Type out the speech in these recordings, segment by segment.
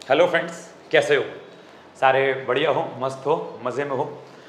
Hello friends, कैसे हो? सारे बढ़िया हो, मस्त हो, मज़े में हो।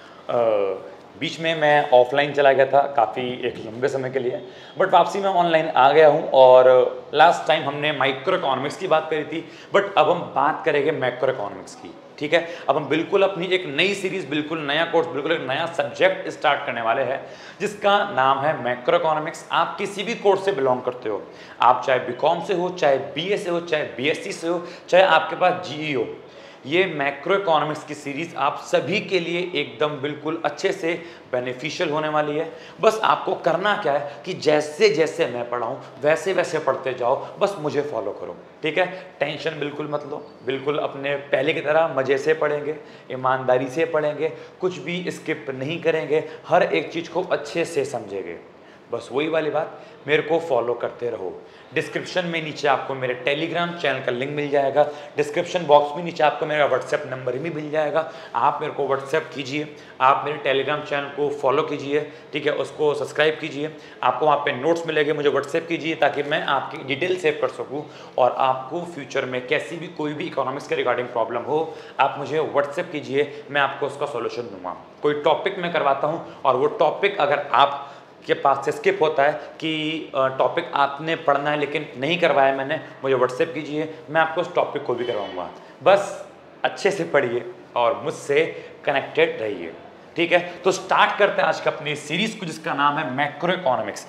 बीच में मैं ऑफलाइन चला गया था काफ़ी एक लंबे समय के लिए, बट वापसी में ऑनलाइन आ गया हूँ। और लास्ट टाइम हमने माइक्रो इकोनॉमिक्स की बात करी थी, बट अब हम बात करेंगे मैक्रो इकोनॉमिक्स की। ठीक है, अब हम बिल्कुल अपनी एक नई सीरीज़, बिल्कुल नया कोर्स, बिल्कुल एक नया सब्जेक्ट स्टार्ट करने वाले हैं जिसका नाम है मैक्रो इकोनॉमिक्स। आप किसी भी कोर्स से बिलोंग करते हो, आप चाहे बीकॉम से हो, चाहे बीए से हो, चाहे बीएससी से हो, चाहे आपके पास जीई हो, ये मैक्रो इकोनॉमिक्स की सीरीज़ आप सभी के लिए एकदम बिल्कुल अच्छे से बेनिफिशियल होने वाली है। बस आपको करना क्या है कि जैसे जैसे मैं पढ़ाऊँ वैसे वैसे पढ़ते जाओ, बस मुझे फॉलो करो। ठीक है, टेंशन बिल्कुल मत लो, बिल्कुल अपने पहले की तरह मज़े से पढ़ेंगे, ईमानदारी से पढ़ेंगे, कुछ भी स्किप नहीं करेंगे, हर एक चीज़ को अच्छे से समझेंगे। बस वही वाली बात, मेरे को फॉलो करते रहो। डिस्क्रिप्शन में नीचे आपको मेरे टेलीग्राम चैनल का लिंक मिल जाएगा, डिस्क्रिप्शन बॉक्स में नीचे आपको मेरा व्हाट्सएप नंबर भी मिल जाएगा। आप मेरे को व्हाट्सएप कीजिए, आप मेरे टेलीग्राम चैनल को फॉलो कीजिए, ठीक है, उसको सब्सक्राइब कीजिए। आपको वहाँ पे नोट्स मिलेंगे, मुझे व्हाट्सएप कीजिए ताकि मैं आपकी डिटेल सेव कर सकूँ। और आपको फ्यूचर में कैसी भी कोई भी इकोनॉमिक्स के रिगार्डिंग प्रॉब्लम हो, आप मुझे व्हाट्सएप कीजिए, मैं आपको उसका सोल्यूशन दूंगा। कोई टॉपिक मैं करवाता हूँ और वो टॉपिक अगर आप के पास से स्किप होता है कि टॉपिक आपने पढ़ना है लेकिन नहीं करवाया मैंने, मुझे व्हाट्सएप कीजिए, मैं आपको उस टॉपिक को भी करवाऊंगा। बस अच्छे से पढ़िए और मुझसे कनेक्टेड रहिए। ठीक है, तो स्टार्ट करते हैं आज का अपनी सीरीज को जिसका नाम है मैक्रो इकोनॉमिक्स।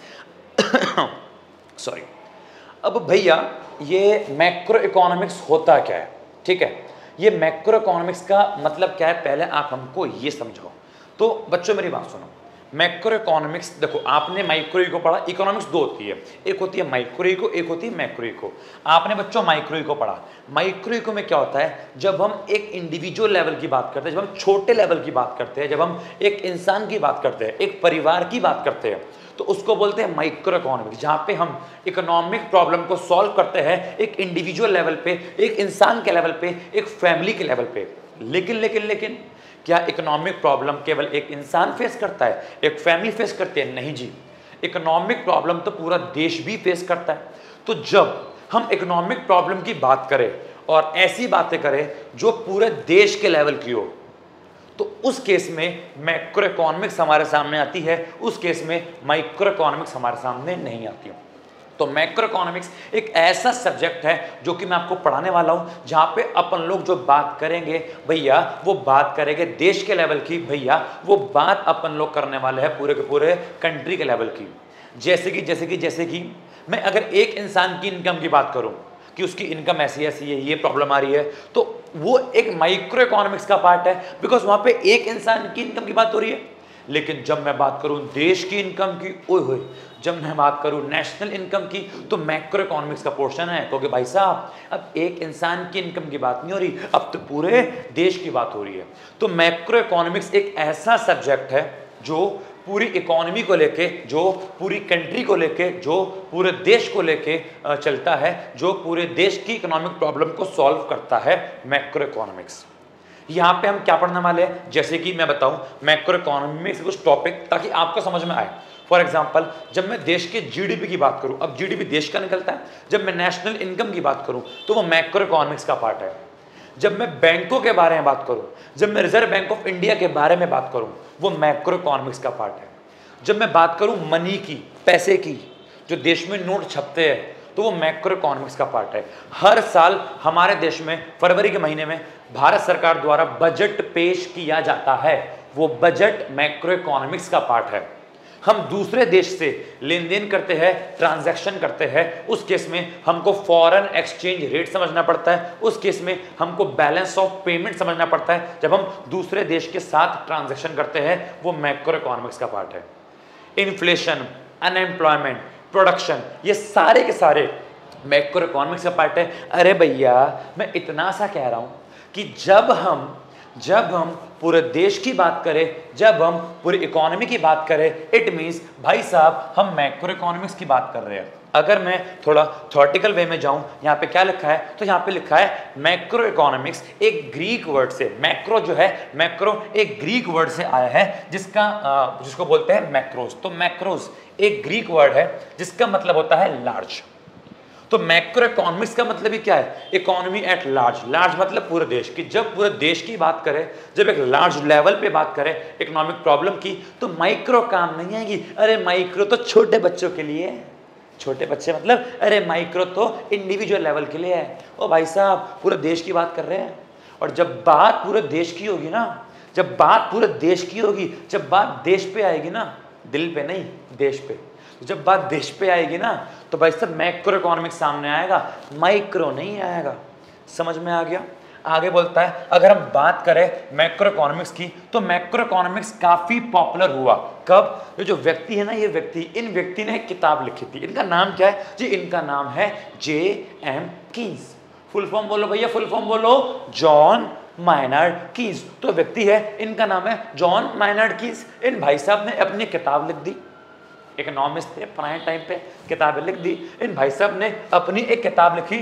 सॉरी। अब भैया, ये मैक्रो इकोनॉमिक्स होता क्या है? ठीक है, ये मैक्रो इकोनॉमिक्स का मतलब क्या है, पहले आप हमको ये समझाओ। तो बच्चों मेरी बात सुनो, मैक्रो इकोनॉमिक्स देखो, आपने माइक्रो इको पढ़ा, इकोनॉमिक्स दो होती है, एक होती है माइक्रो इको, एक होती है मैक्रो इको। आपने बच्चों माइक्रो इको पढ़ा। माइक्रो इको में क्या होता है, जब हम एक इंडिविजुअल लेवल की बात करते हैं, जब हम छोटे लेवल की बात करते हैं, जब हम एक इंसान की बात करते हैं, एक परिवार की बात करते हैं, तो उसको बोलते हैं माइक्रो इकोनॉमिक्स। जहाँ पे हम इकोनॉमिक प्रॉब्लम को सॉल्व करते हैं एक इंडिविजुअल लेवल पे, एक इंसान के लेवल पे, एक फैमिली के लेवल पे। लेकिन लेकिन लेकिन क्या इकोनॉमिक प्रॉब्लम केवल एक इंसान फेस करता है, एक फैमिली फेस करती है? नहीं जी, इकोनॉमिक प्रॉब्लम तो पूरा देश भी फेस करता है। तो जब हम इकोनॉमिक प्रॉब्लम की बात करें और ऐसी बातें करें जो पूरे देश के लेवल की हो, तो उस केस में मैक्रो इकोनॉमिक्स हमारे सामने आती है, उस केस में माइक्रो इकोनॉमिक्स हमारे सामने नहीं आती है। तो मैक्रो इकोनॉमिक्स एक ऐसा सब्जेक्ट है जो कि मैं आपको पढ़ाने वाला हूं, जहां पे अपन लोग जो बात करेंगे भैया, वो बात करेंगे देश के लेवल की, भैया वो बात अपन लोग करने वाले हैं पूरे के पूरे कंट्री के लेवल की। जैसे कि मैं अगर एक इंसान की इनकम की बात करूं कि उसकी इनकम ऐसी ऐसी है, ये प्रॉब्लम आ रही है, तो वो एक माइक्रो इकोनॉमिक्स का पार्ट है, बिकॉज वहां पे एक इंसान की इनकम की बात हो रही है। लेकिन जब मैं बात करूं देश की इनकम की, ओए होए, जब मैं बात करूं नेशनल इनकम की, तो मैक्रो इकोनॉमिक्स का पोर्शन है। क्योंकि भाई साहब, अब एक इंसान की इनकम की बात नहीं हो रही, अब तो पूरे देश की बात हो रही है। तो मैक्रो इकोनॉमिक्स एक ऐसा सब्जेक्ट है जो पूरी इकोनॉमी को लेके, जो पूरी कंट्री को लेके, जो पूरे देश को लेके चलता है, जो पूरे देश की इकोनॉमिक प्रॉब्लम को सॉल्व करता है, मैक्रो इकोनॉमिक्स। यहाँ पे हम क्या पढ़ने वाले हैं, जैसे कि मैं बताऊं मैक्रो इकोनॉमी में से कुछ टॉपिक, ताकि आपको समझ में आए। फॉर एग्जांपल, जब मैं देश के जीडीपी की बात करूं, अब जीडीपी देश का निकलता है, जब मैं नेशनल इनकम की बात करूं तो वो मैक्रो इकोनॉमिक्स का पार्ट है। जब मैं बैंकों के बारे में बात करूं, जब मैं रिजर्व बैंक ऑफ इंडिया के बारे में बात करूं, वो मैक्रो इकोनॉमिक्स का पार्ट है। जब मैं बात करूं मनी की, पैसे की, जो देश में नोट छपते हैं, तो वो मैक्रो इकोनॉमिक्स का पार्ट है। हर साल हमारे देश में फरवरी के महीने में भारत सरकार द्वारा बजट पेश किया जाता है, वो बजट मैक्रो इकोनॉमिक्स का पार्ट है। हम दूसरे देश से लेन देन करते हैं, ट्रांजैक्शन करते हैं, उस केस में हमको फॉरेन एक्सचेंज रेट समझना पड़ता है, उस केस में हमको बैलेंस ऑफ पेमेंट समझना पड़ता है। जब हम दूसरे देश के साथ ट्रांजैक्शन करते हैं, वो मैक्रो इकोनॉमिक्स का पार्ट है। इन्फ्लेशन, अनएम्प्लॉयमेंट, प्रोडक्शन, ये सारे के सारे मैक्रो इकोनॉमिक्स का पार्ट है। अरे भैया, मैं इतना सा कह रहा हूं कि जब हम पूरे देश की बात करें, जब हम पूरी इकोनॉमी की बात करें, इट मींस भाई साहब हम मैक्रो इकोनॉमिक्स की बात कर रहे हैं। अगर मैं थोड़ा थ्योरेटिकल वे में जाऊं, यहाँ पे क्या लिखा है, तो यहाँ पे लिखा है मैक्रो इकोनॉमिक्स एक ग्रीक वर्ड से, मैक्रो जो है, मैक्रो एक ग्रीक वर्ड से आया है, जिसको बोलते हैं मैक्रोस। तो मैक्रोस एक ग्रीक वर्ड है जिसका मतलब होता है लार्ज। तो मैक्रो इकोनॉमिक्स का मतलब ही क्या है? Economy at large. लार्ज मतलब पूरे देश की। जब पूरे देश की बात करें, जब एक लार्ज लेवल पे बात करें इकोनॉमिक प्रॉब्लम की, तो माइक्रो काम नहीं आएगी। अरे माइक्रो तो छोटे बच्चों के लिए है। छोटे बच्चे मतलब अरे माइक्रो तो इंडिविजुअल लेवल के लिए है। ओ भाई साहब, पूरे देश की बात कर रहे हैं। और जब बात पूरे देश की होगी ना, जब बात पूरे देश की होगी, जब बात देश पे आएगी ना, दिल पे नहीं, देश पे, जब बात देश पे आएगी ना, तो भाई साहब मैक्रो इकोनॉमिक्स सामने आएगा, माइक्रो नहीं आएगा। समझ में आ गया? आगे बोलता है, अगर हम बात करें मैक्रो इकोनॉमिक्स की, तो मैक्रो इकोनॉमिक्स काफी पॉपुलर हुआ कब? ये जो व्यक्ति है ना, ये व्यक्ति, इन व्यक्ति ने एक किताब लिखी थी। इनका नाम क्या है जी? इनका नाम है J.M. कीन्स। फुल फॉर्म बोलो भैया, फुल फॉर्म बोलो। John Maynard Keynes. तो व्यक्ति है, इनका नाम है जॉन मायनार्ड कीन्स। इन भाई साहब ने अपनी किताब लिख दी। इकोनॉमिस्ट थे पुराने टाइम पे, किताबें लिख दी। इन भाई साहब ने अपनी एक किताब लिखी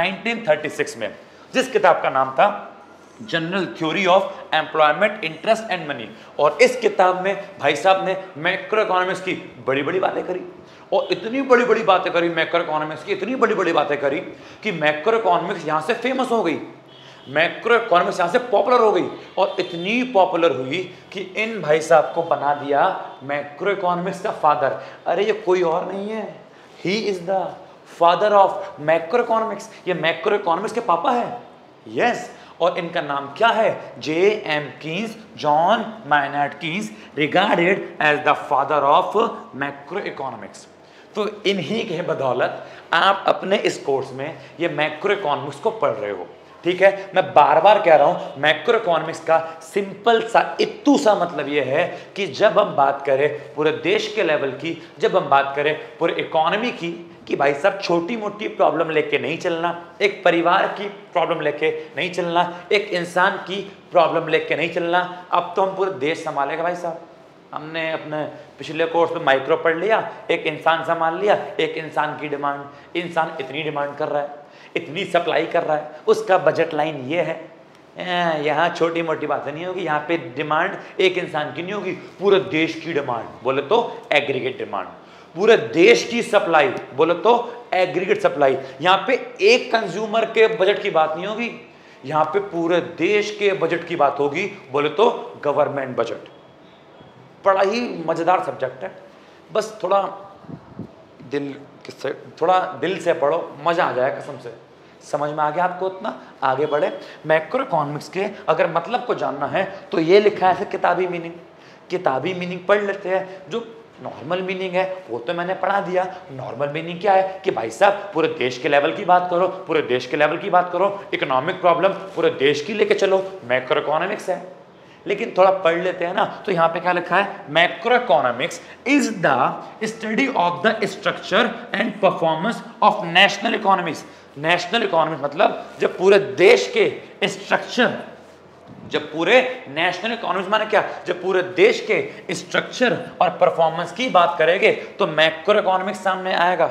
1936 में, जिस किताब का नाम था general theory of employment, interest and money. और इस किताब में भाई साहब ने मैक्रो इकोनॉमिक्स की बड़ी बड़ी बातें करी, और इतनी बड़ी बड़ी बातें करी मैक्रो इकोनॉमिक्स की, इतनी बड़ी बड़ी बातें करी कि मैक्रो इकोनॉमिक्स यहाँ से फेमस हो गई, मैक्रो इकोनॉमिक्स यहाँ से पॉपुलर हो गई। और इतनी पॉपुलर हुई कि इन भाई साहब को बना दिया मैक्रो इकोनॉमिक्स का फादर। अरे ये कोई और नहीं है, he is the father of macro economics. ये मैक्रो इकोनॉमिक्स के पापा है। यस। और इनका नाम क्या है? J.M. Keynes, John Maynard Keynes, regarded as the father of macro economics. तो इन्हीं के बदौलत आप अपने इस कोर्स में ये मैक्रो इकोनॉमिक्स को पढ़ रहे हो। ठीक है, मैं बार बार कह रहा हूं, मैक्रो इकोनॉमिक्स का सिंपल सा इत्तू सा मतलब यह है कि जब हम बात करें पूरे देश के लेवल की, जब हम बात करें पूरे इकोनॉमी की, कि भाई साहब छोटी मोटी प्रॉब्लम लेके नहीं चलना, एक परिवार की प्रॉब्लम लेके नहीं चलना, एक इंसान की प्रॉब्लम लेके नहीं चलना। अब तो हम पूरे देश संभालेगा भाई साहब। हमने अपने पिछले कोर्स में माइक्रो पढ़ लिया, एक इंसान संभाल लिया, एक इंसान की डिमांड, इंसान इतनी डिमांड कर रहा है, इतनी सप्लाई कर रहा है, उसका बजट लाइन ये है। यहाँ छोटी मोटी बातें नहीं होगी, यहाँ पे डिमांड एक इंसान की नहीं होगी, पूरे देश की डिमांड, बोले तो एग्रीगेट डिमांड, पूरे देश की सप्लाई, बोले तो एग्रीगेट सप्लाई। यहाँ पे एक कंज्यूमर के बजट की बात नहीं होगी, यहाँ पे पूरे देश के बजट की बात होगी, बोले तो गवर्नमेंट बजट। बड़ा ही मजेदार सब्जेक्ट है, बस थोड़ा दिल से पढ़ो, मजा आ जाए कसम से। समझ में आ गया आपको? उतना आगे बढ़े। मैक्रो इकोनॉमिक्स के अगर मतलब को जानना है तो ये लिखा है किताबी मीनिंग। किताबी मीनिंग पढ़ लेते हैं। जो नॉर्मल मीनिंग है वो तो मैंने पढ़ा दिया। नॉर्मल मीनिंग क्या है कि भाई साहब पूरे देश के लेवल की बात करो, पूरे देश के लेवल की बात करो, इकोनॉमिक प्रॉब्लम पूरे देश की लेके चलो, मैक्रो इकोनॉमिक्स है। लेकिन थोड़ा पढ़ लेते हैं ना, तो यहाँ पे क्या लिखा है? Macro economics is the study of the structure and performance of national economics. National economics मतलब जब पूरे देश के स्ट्रक्चर, जब पूरे नेशनल इकोनॉमिक्स माने क्या? जब पूरे देश के स्ट्रक्चर और परफॉर्मेंस की बात करेंगे तो मैक्रो इकोनॉमिक्स सामने आएगा।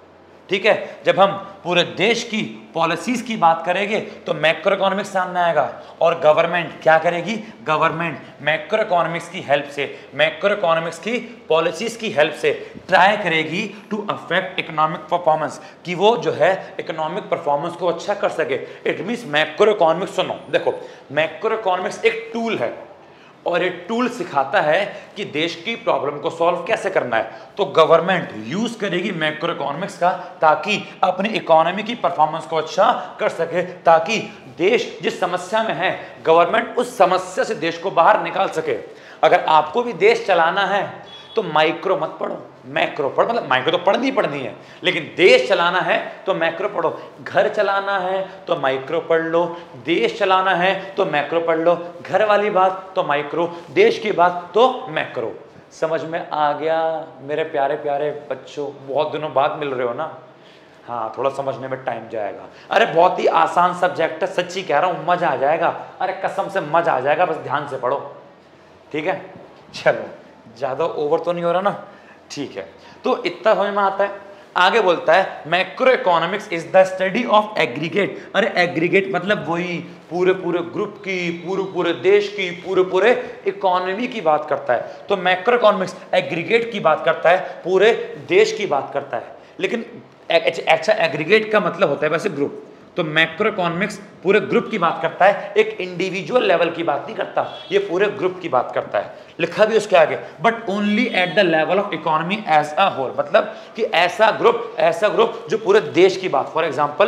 ठीक है, जब हम पूरे देश की पॉलिसीज की बात करेंगे तो मैक्रो इकोनॉमिक्स सामने आएगा। और गवर्नमेंट क्या करेगी? गवर्नमेंट मैक्रो इकोनॉमिक्स की हेल्प से, मैक्रो इकोनॉमिक्स की पॉलिसीज की हेल्प से ट्राई करेगी टू अफेक्ट इकोनॉमिक परफॉर्मेंस, कि वो जो है इकोनॉमिक परफॉर्मेंस को अच्छा कर सके। इट मीन्स मैक्रो इकोनॉमिक्स, सुनो देखो, मैक्रो इकोनॉमिक्स एक टूल है और ये टूल सिखाता है कि देश की प्रॉब्लम को सॉल्व कैसे करना है। तो गवर्नमेंट यूज करेगी मैक्रो इकोनॉमिक्स का ताकि अपनी इकोनॉमी की परफॉर्मेंस को अच्छा कर सके, ताकि देश जिस समस्या में है गवर्नमेंट उस समस्या से देश को बाहर निकाल सके। अगर आपको भी देश चलाना है तो माइक्रो मत पढ़ो, मैक्रो पढ़ो। मतलब माइक्रो तो पढ़नी है, लेकिन देश चलाना है तो मैक्रो पढ़ो। घर चलाना है तो माइक्रो पढ़ लो, देश चलाना है तो मैक्रो पढ़ लो। घर वाली बात तो माइक्रो, देश की बात तो मैक्रो। समझ में आ गया मेरे प्यारे प्यारे बच्चों? बहुत दिनों बाद मिल रहे हो ना? हाँ, थोड़ा समझने में टाइम जाएगा। अरे बहुत ही आसान सब्जेक्ट है, सच्ची कह रहा हूँ, मजा आ जाएगा। अरे कसम से मजा आ जाएगा, बस ध्यान से पढ़ो। ठीक है, चलो ज़्यादा ओवर तो नहीं हो रहा ना? ठीक है, तो इतना समझ में आता है। आगे बोलता है macro economics is the study of aggregate. अरे एग्रीगेट मतलब वही पूरे ग्रुप की, पूरे देश की, पूरे इकोनॉमी की बात करता है। तो मैक्रो इकोनॉमिक्स एग्रीगेट की बात करता है, पूरे देश की बात करता है। लेकिन अच्छा, एग्रीगेट का मतलब होता है वैसे ग्रुप, तो मैक्रो इकोनॉमिक्स पूरे ग्रुप की बात करता है, एक इंडिविजुअल लेवल की बात नहीं करता, ये पूरे ग्रुप की बात करता है। लिखा भी उसके आगे, but only at the level of economy as a whole, मतलब कि ऐसा ग्रुप जो पूरे देश की बात, फॉर एग्जांपल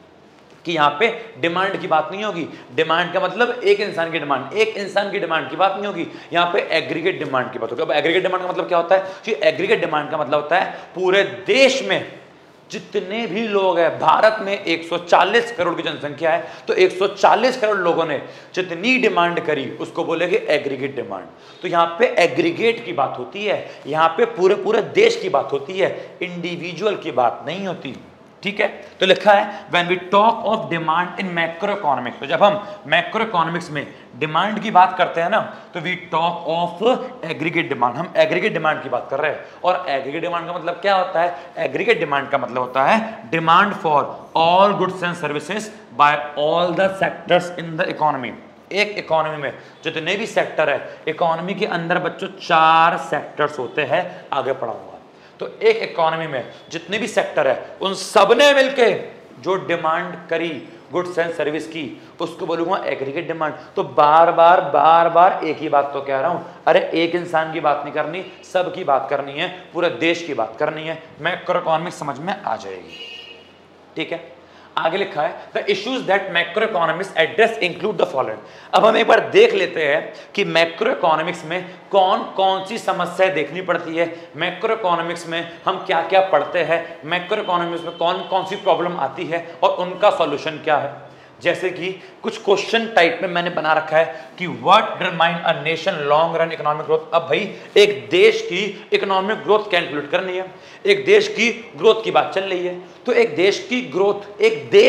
कि यहाँ पे डिमांड की बात नहीं होगी, डिमांड का मतलब एक इंसान की डिमांड की बात नहीं होगी, यहाँ पे एग्रीगेट डिमांड की बात होगी। अब एग्रीगेट डिमांड का मतलब क्या होता है कि एग्रीगेट डिमांड का मतलब होता है पूरे देश में जितने भी लोग हैं, भारत में 140 करोड़ की जनसंख्या है, तो 140 करोड़ लोगों ने जितनी डिमांड करी उसको बोलेंगे एग्रीगेट डिमांड। तो यहाँ पे एग्रीगेट की बात होती है, यहाँ पे पूरे देश की बात होती है, इंडिविजुअल की बात नहीं होती। ठीक है, तो लिखा है when we talk of demand in macro economics, तो जब हम मैक्रो इकोनॉमिक्स में डिमांड की बात करते हैं ना, तो we talk of aggregate demand, हम एग्रीगेट डिमांड की बात कर रहे हैं। और एग्रीगेट डिमांड का मतलब क्या होता है? एग्रीगेट डिमांड का मतलब होता है demand for all goods and services by all the sectors in the economy. एक इकोनॉमी में जितने भी सेक्टर है, इकोनॉमी के अंदर बच्चों 4 सेक्टर्स होते हैं, आगे पढ़ाऊंगा। तो एक इकोनॉमी में जितने भी सेक्टर है, उन सब ने मिलके जो डिमांड करी गुड्स एंड सर्विस की, उसको बोलूंगा एग्रीगेट डिमांड। तो बार बार एक ही बात तो कह रहा हूं, अरे एक इंसान की बात नहीं करनी, सब की बात करनी है, पूरे देश की बात करनी है, मैक्रो इकोनॉमिक्स समझ में आ जाएगी। ठीक है, आगे लिखा है the issues that macro economics address include the following. अब हम एक बार देख लेते हैं कि मैक्रो इकोनॉमिक्स में कौन कौन सी समस्याएं देखनी पड़ती है, मैक्रो इकोनॉमिक्स में हम क्या क्या पढ़ते हैं, मैक्रो इकोनॉमिक्स में कौन कौन सी प्रॉब्लम आती है और उनका सॉल्यूशन क्या है। जैसे कि कुछ क्वेश्चन टाइप में मैंने बना रखा है कि what determine a nation long run economic growth. अब भाई एक देश की इकोनॉमिक ग्रोथ कैलकुलेट करनी है, एक देश की ग्रोथ की बात चल रही है, तो एक देश की ग्रोथ,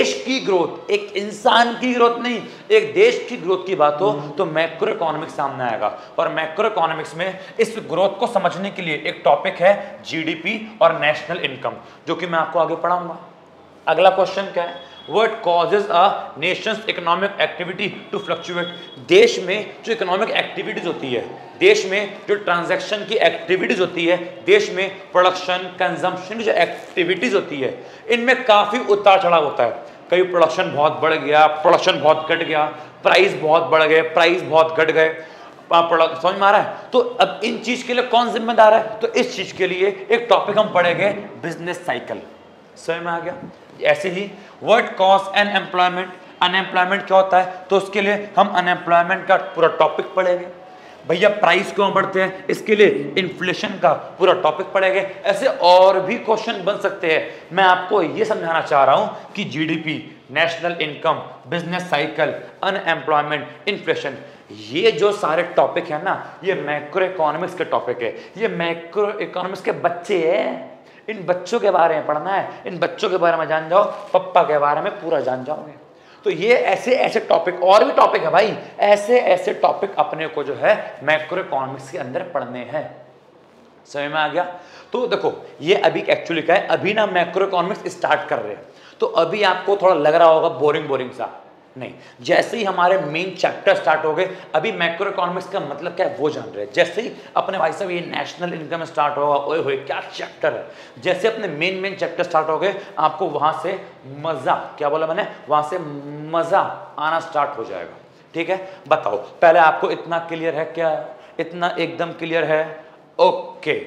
एक इंसान की ग्रोथ नहीं, एक देश की ग्रोथ की बात हो तो मैक्रो इकोनॉमिक्स सामने आएगा। और मैक्रो इकोनॉमिक्स में इस ग्रोथ को समझने के लिए एक टॉपिक है जीडीपी और नेशनल इनकम, जो कि मैं आपको आगे पढ़ाऊंगा। अगला क्वेश्चन क्या है? What causes a nation's economic activity to fluctuate? देश में जो इकोनॉमिक एक्टिविटीज होती है, देश में जो ट्रांजैक्शन की एक्टिविटीज होती है, देश में प्रोडक्शन कंजम्पशन की जो एक्टिविटीज होती है, इनमें काफी उतार चढ़ाव होता है। कहीं प्रोडक्शन बहुत बढ़ गया, प्रोडक्शन बहुत घट गया, प्राइस बहुत बढ़ गए, प्राइस बहुत घट गए, समझ में आ रहा है? तो अब इन चीज के लिए कौन जिम्मेदार है? तो इस चीज के लिए एक टॉपिक हम पढ़ेंगे, बिजनेस साइकिल। समझ में आ गया? ऐसे ही what cause an employment, unemployment क्या होता है, तो उसके लिए हम अनएम्प्लॉयमेंट का पूरा टॉपिक पढ़ेंगे। भैया प्राइस क्यों बढ़ते हैं, इसके लिए इन्फ्लेशन का पूरा टॉपिक पढ़ेंगे। ऐसे और भी क्वेश्चन बन सकते हैं। मैं आपको ये समझाना चाह रहा हूं कि GDP, national income, business cycle, unemployment, inflation, ये जो सारे टॉपिक है ना, ये मैक्रो इकोनॉमिक्स के टॉपिक है, ये मैक्रो इकोनॉमिक्स के बच्चे हैं। इन बच्चों के बारे में पढ़ना है, इन बच्चों के बारे में जान जाओ, पप्पा के बारे में पूरा जान जाओगे। तो ये ऐसे ऐसे टॉपिक, और भी टॉपिक है भाई, ऐसे ऐसे टॉपिक अपने को जो है मैक्रो इकोनॉमिक्स के अंदर पढ़ने हैं। समझ में आ गया? तो देखो ये अभी एक्चुअली क्या है, अभी ना मैक्रो इकोनॉमिक्स स्टार्ट कर रहे हैं, तो अभी आपको थोड़ा लग रहा होगा बोरिंग सा, नहीं, जैसे ही हमारे मेन चैप्टर स्टार्ट हो गए, अभी मैक्रो इकोनॉमिक्स का मतलब क्या है वो जान रहे हैं। जैसे ही अपने भाई साहब ये नेशनल इनकम स्टार्ट होगा, ओए होए क्या चैप्टर है, जैसे अपने मेन चैप्टर स्टार्ट हो गए, आपको वहां से मजा, क्या बोला मैंने, वहां से मजा आना स्टार्ट हो जाएगा। ठीक है, बताओ पहले आपको इतना क्लियर है क्या? इतना एकदम क्लियर है? ओके,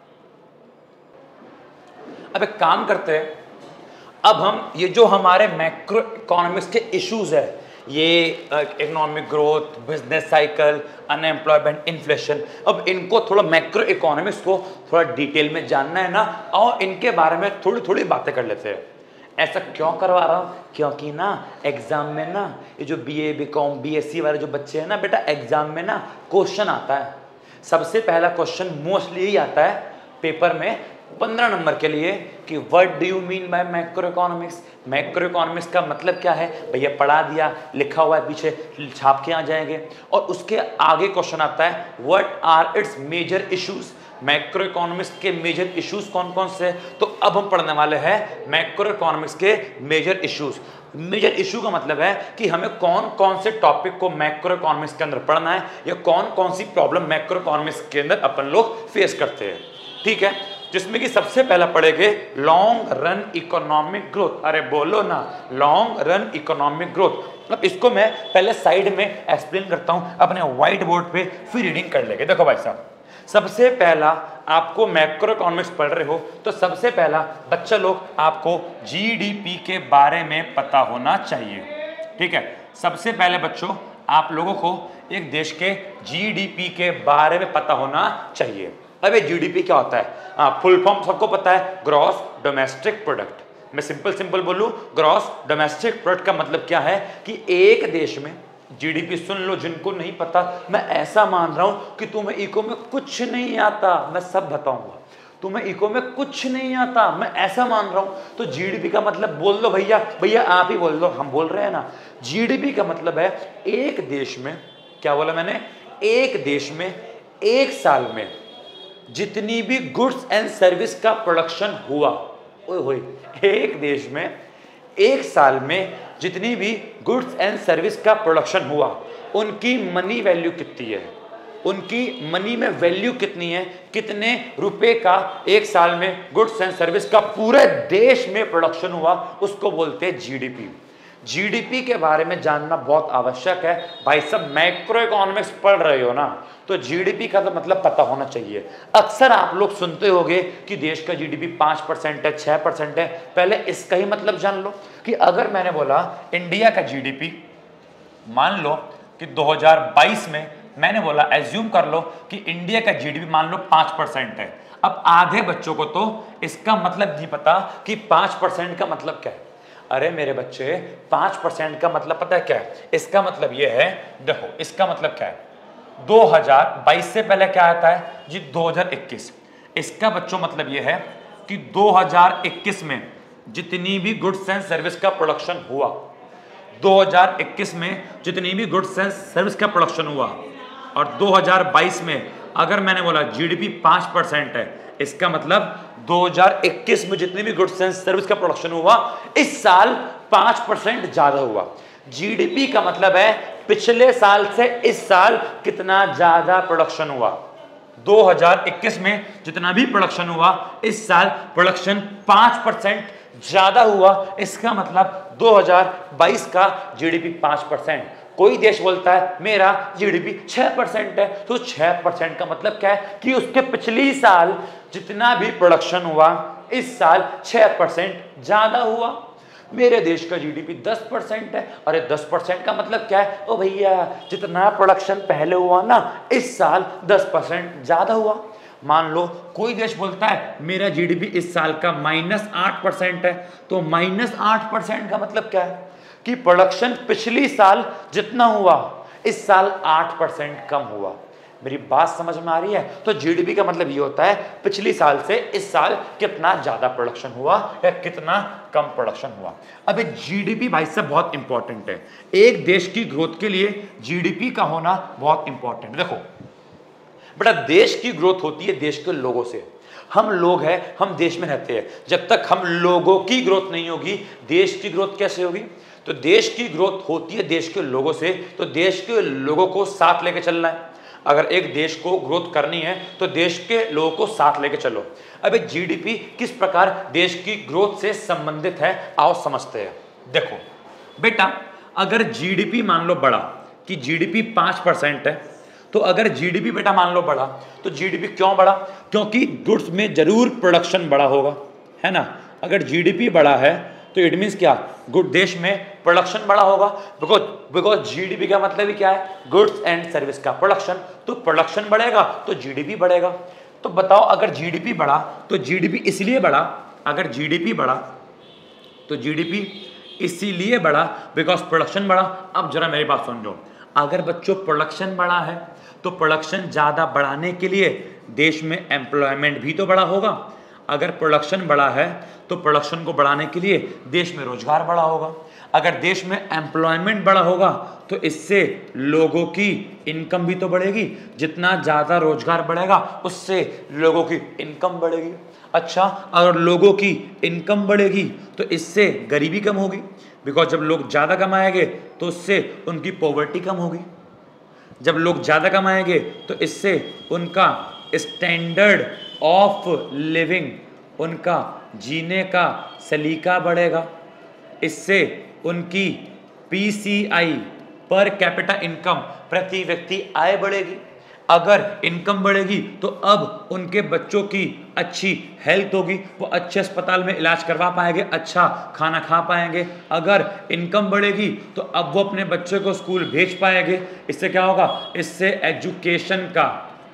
अब एक काम करते हैं, अब हम ये जो हमारे मैक्रो इकोनॉमिक्स के इश्यूज है, ये economic growth, business cycle, unemployment, inflation, अब इनको थोड़ा मैक्रो इकोनॉमिक्स को थोड़ा डिटेल में जानना है ना, और इनके बारे में थोड़ी थोड़ी बातें कर लेते हैं। ऐसा क्यों करवा रहा हूँ? क्योंकि ना एग्जाम में ना ये जो बीए, बीकॉम, बीएससी वाले जो बच्चे हैं ना बेटा, एग्जाम में ना क्वेश्चन आता है, सबसे पहला क्वेश्चन मोस्टली यही आता है पेपर में 15 नंबर के लिए कि what do you mean by macro economics. Macro economics का मतलब क्या है भैया, पढ़ा दिया, लिखा हुआ है पीछे, छाप के आ जाएंगे। और उसके आगे क्वेश्चन आता है what are its major issues. Macro economics के मेजर इश्यूज कौन कौन से? तो अब हम पढ़ने वाले हैं मैक्रो इकोनॉमिक्स के मेजर इश्यूज। मेजर इशू का मतलब है कि हमें कौन कौन से टॉपिक को मैक्रो इकोनॉमिक्स के अंदर पढ़ना है, या कौन कौन सी प्रॉब्लम मैक्रो इकोनॉमिक्स के अंदर अपन लोग फेस करते हैं। ठीक है, जिसमें कि सबसे पहला पढ़ेंगे लॉन्ग रन इकोनॉमिक ग्रोथ। अरे बोलो ना, लॉन्ग रन इकोनॉमिक ग्रोथ। अब इसको मैं पहले साइड में एक्सप्लेन करता हूं अपने व्हाइट बोर्ड पे, फिर रीडिंग कर लेंगे। देखो भाई साहब, सबसे पहला आपको मैक्रो इकोनॉमिक्स पढ़ रहे हो तो सबसे पहला बच्चा लोग आपको जीडीपी के बारे में पता होना चाहिए। ठीक है, सबसे पहले बच्चों आप लोगों को एक देश के जीडीपी के बारे में पता होना चाहिए। अब ये जीडीपी क्या होता है? फुल फॉर्म सबको पता है, ग्रॉस डोमेस्टिक प्रोडक्ट। मैं सिंपल बोलूं, ग्रॉस डोमेस्टिक प्रोडक्ट का मतलब क्या है कि एक देश में जीडीपी, सुन लो जिनको नहीं पता, मैं ऐसा मान रहा हूं कि तुम्हें इको में कुछ नहीं आता, मैं सब बताऊंगा। तुम्हें इको में कुछ नहीं आता, मैं ऐसा मान रहा हूं। तो जीडीपी का मतलब बोल दो भैया, भैया आप ही बोल दो, हम बोल रहे हैं ना। जीडीपी का मतलब है एक देश में, क्या बोला मैंने, एक देश में एक साल में जितनी भी गुड्स एंड सर्विस का प्रोडक्शन हुआ, ओए होए, एक देश में एक साल में जितनी भी गुड्स एंड सर्विस का प्रोडक्शन हुआ, उनकी मनी वैल्यू कितनी है, उनकी मनी में वैल्यू कितनी है, कितने रुपए का एक साल में गुड्स एंड सर्विस का पूरे देश में प्रोडक्शन हुआ, उसको बोलते हैं जीडीपी। जीडीपी के बारे में जानना बहुत आवश्यक है। भाई सब मैक्रो इकोनॉमिक्स पढ़ रहे हो ना, तो जीडीपी का तो मतलब पता होना चाहिए। अक्सर आप लोग सुनते होंगे कि देश का जीडीपी 5% है, 6% है। पहले इसका ही मतलब जान लो कि अगर मैंने बोला इंडिया का जीडीपी, मान लो कि 2022 में मैंने बोला, एज्यूम कर लो कि इंडिया का जीडीपी मान लो 5% है। अब आधे बच्चों को तो इसका मतलब नहीं पता कि 5% का मतलब क्या है। अरे मेरे बच्चे, 5% का मतलब पता है क्या है? इसका मतलब ये है, देखो इसका मतलब क्या है, 2022 से पहले क्या आता है जी, 2021। इसका बच्चों मतलब ये है कि 2021 में जितनी भी गुड्स एंड सर्विस का प्रोडक्शन हुआ, 2021 में जितनी भी गुड्स एंड सर्विस का प्रोडक्शन हुआ, और 2022 में अगर मैंने बोला जीडीपी 5% है, इसका मतलब 2021 में जितनी भी गुड्स एंड सर्विस का प्रोडक्शन हुआ, इस साल 5% ज्यादा हुआ। जीडीपी का मतलब है पिछले साल से इस साल कितना ज्यादा प्रोडक्शन हुआ। 2021 में जितना भी प्रोडक्शन हुआ, इस साल प्रोडक्शन 5% ज्यादा हुआ। इसका मतलब 2022 का जीडीपी 5%। कोई देश बोलता है मेरा जीडीपी 6% है, तो 6% का मतलब क्या है कि उसके पिछली साल जितना भी प्रोडक्शन हुआ, इस साल 6% ज्यादा हुआ। मेरे देश का जीडीपी 10% है। अरे 10% का मतलब क्या है? ओ भैया, जितना प्रोडक्शन पहले हुआ ना, इस साल 10% ज्यादा हुआ। मान लो कोई देश बोलता है मेरा जीडीपी इस साल का -8% है, तो -8% का मतलब क्या है कि प्रोडक्शन पिछली साल जितना हुआ, इस साल 8% कम हुआ। मेरी बात समझ में आ रही है? तो जीडीपी का मतलब ये होता है पिछली साल से इस साल कितना ज्यादा प्रोडक्शन हुआ या कितना कम प्रोडक्शन हुआ। अब जीडीपी भाई साहब बहुत इंपॉर्टेंट है। एक देश की ग्रोथ के लिए जीडीपी का होना बहुत इंपॉर्टेंट है। देखो बेटा, देश की ग्रोथ होती है देश के लोगों से। हम लोग हैं, हम देश में रहते हैं। जब तक हम लोगों की ग्रोथ नहीं होगी, देश की ग्रोथ कैसे होगी? तो देश की ग्रोथ होती है देश के लोगों से। तो देश के लोगों को साथ लेके चलना है। अगर एक देश को ग्रोथ करनी है तो देश के लोगों को साथ लेके चलो। अब जीडीपी किस प्रकार देश की ग्रोथ से संबंधित है, आओ समझते हैं। देखो बेटा, अगर जीडीपी मान लो बढ़ा, कि जीडीपी 5% है, तो अगर जीडीपी बेटा मान लो बढ़ा, तो जीडीपी क्यों बढ़ा? क्योंकि गुड्स में जरूर प्रोडक्शन बढ़ा होगा, है ना। अगर जीडीपी बढ़ा है तो इट मीन्स क्या, गुड देश में प्रोडक्शन बढ़ा होगा। बिकॉज जीडीपी का मतलब ही क्या है, गुड्स एंड सर्विस का प्रोडक्शन। तो प्रोडक्शन बढ़ेगा तो जीडीपी बढ़ेगा। तो बताओ, अगर जीडीपी बढ़ा तो जीडीपी इसलिए बढ़ा, अगर जीडीपी बढ़ा तो जीडीपी इसीलिए बढ़ा बिकॉज प्रोडक्शन बढ़ा। अब जरा मेरी बात समझो, अगर बच्चों प्रोडक्शन बढ़ा है तो प्रोडक्शन ज़्यादा बढ़ाने के लिए देश में एम्प्लॉयमेंट भी तो बढ़ा होगा। अगर प्रोडक्शन बढ़ा है तो प्रोडक्शन को बढ़ाने के लिए देश में रोजगार बढ़ा होगा। अगर देश में एम्प्लॉयमेंट बढ़ा होगा तो इससे लोगों की इनकम भी तो बढ़ेगी। जितना ज़्यादा रोजगार बढ़ेगा उससे लोगों की इनकम बढ़ेगी। अच्छा, अगर लोगों की इनकम बढ़ेगी तो इससे गरीबी कम होगी, बिकॉज जब लोग ज़्यादा कमाएंगे तो उससे उनकी पॉवर्टी कम होगी। जब लोग ज़्यादा कमाएंगे तो इससे उनका स्टैंडर्ड ऑफ लिविंग, उनका जीने का सलीका बढ़ेगा। इससे उनकी PCI पर कैपिटा इनकम, प्रति व्यक्ति आय बढ़ेगी। अगर इनकम बढ़ेगी तो अब उनके बच्चों की अच्छी हेल्थ होगी, वो अच्छे अस्पताल में इलाज करवा पाएंगे, अच्छा खाना खा पाएंगे। अगर इनकम बढ़ेगी तो अब वो अपने बच्चों को स्कूल भेज पाएंगे। इससे क्या होगा? इससे एजुकेशन का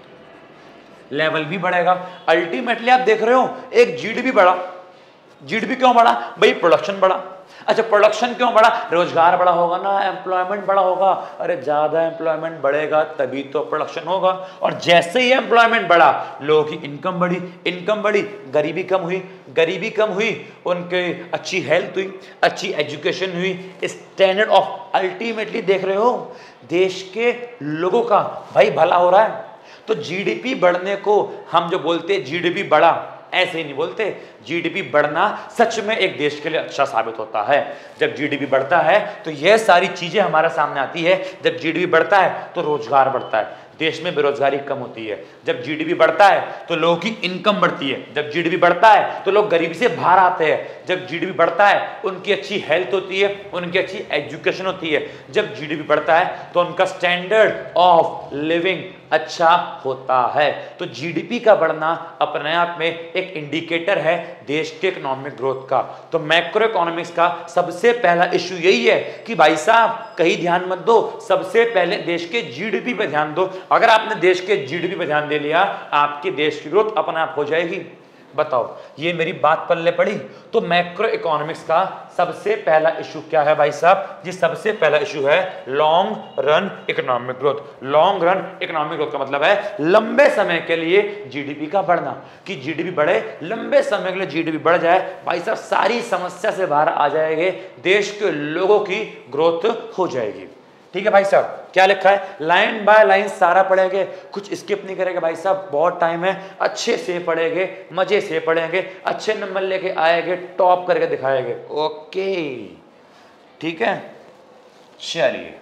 लेवल भी बढ़ेगा। अल्टीमेटली आप देख रहे हो एक जीडीपी बढ़ा। जीडीपी क्यों बढ़ा भाई? प्रोडक्शन बढ़ा। अच्छा, प्रोडक्शन क्यों बढ़ा? रोजगार बड़ा होगा ना, एम्प्लॉयमेंट बड़ा होगा। अरे ज्यादा एम्प्लॉयमेंट बढ़ेगा तभी तो प्रोडक्शन होगा। और जैसे ही एम्प्लॉयमेंट बढ़ा, लोगों की इनकम बढ़ी, इनकम बढ़ी, गरीबी कम हुई, गरीबी कम हुई, उनके अच्छी हेल्थ हुई, अच्छी एजुकेशन हुई, स्टैंडर्ड ऑफ, अल्टीमेटली देख रहे हो देश के लोगों का भाई भला हो रहा है। तो जीडीपी बढ़ने को हम जो बोलते हैं जीडीपी बढ़ा, ऐसे ही नहीं बोलते। जीडीपी बढ़ना सच में एक देश के लिए अच्छा साबित होता है। जब जीडीपी बढ़ता है तो यह सारी चीजें हमारे सामने आती है। जब जीडीपी बढ़ता है तो रोजगार बढ़ता है, देश में बेरोजगारी कम होती है। जब जीडीपी बढ़ता है तो लोगों की इनकम बढ़ती है। जब जीडीपी बढ़ता है तो लोग गरीबी से बाहर आते हैं। जब जीडीपी बढ़ता है उनकी अच्छी हेल्थ होती है, उनकी अच्छी एजुकेशन होती है। जब जीडीपी बढ़ता है तो उनका स्टैंडर्ड ऑफ लिविंग अच्छा होता है। तो जीडीपी का बढ़ना अपने आप में एक इंडिकेटर है देश के इकोनॉमिक ग्रोथ का। तो मैक्रो इकोनॉमिक्स का सबसे पहला इश्यू यही है कि भाई साहब कहीं ध्यान मत दो, सबसे पहले देश के जीडीपी पे ध्यान दो। अगर आपने देश के जीडीपी पे ध्यान दे लिया, आपके देश की ग्रोथ अपने आप हो जाएगी। बताओ, ये मेरी बात पल्ले पड़ी? तो मैक्रो इकोनॉमिक्स का सबसे पहला इशू क्या है भाई साहब? जी सबसे पहला इशू है long run economic growth. Long run economic growth का मतलब है लंबे समय के लिए जीडीपी का बढ़ना, कि जीडीपी बढ़े, लंबे समय के लिए जीडीपी बढ़ जाए, भाई साहब सारी समस्या से बाहर आ जाएंगे, देश के लोगों की ग्रोथ हो जाएगी। ठीक है भाई साहब, क्या लिखा है? लाइन बाय लाइन सारा पढ़ेंगे, कुछ स्किप नहीं करेंगे भाई साहब, बहुत टाइम है। अच्छे से पढ़ेंगे, मजे से पढ़ेंगे, अच्छे नंबर लेके आएंगे, टॉप करके दिखाएंगे। ओके ठीक है, चलिए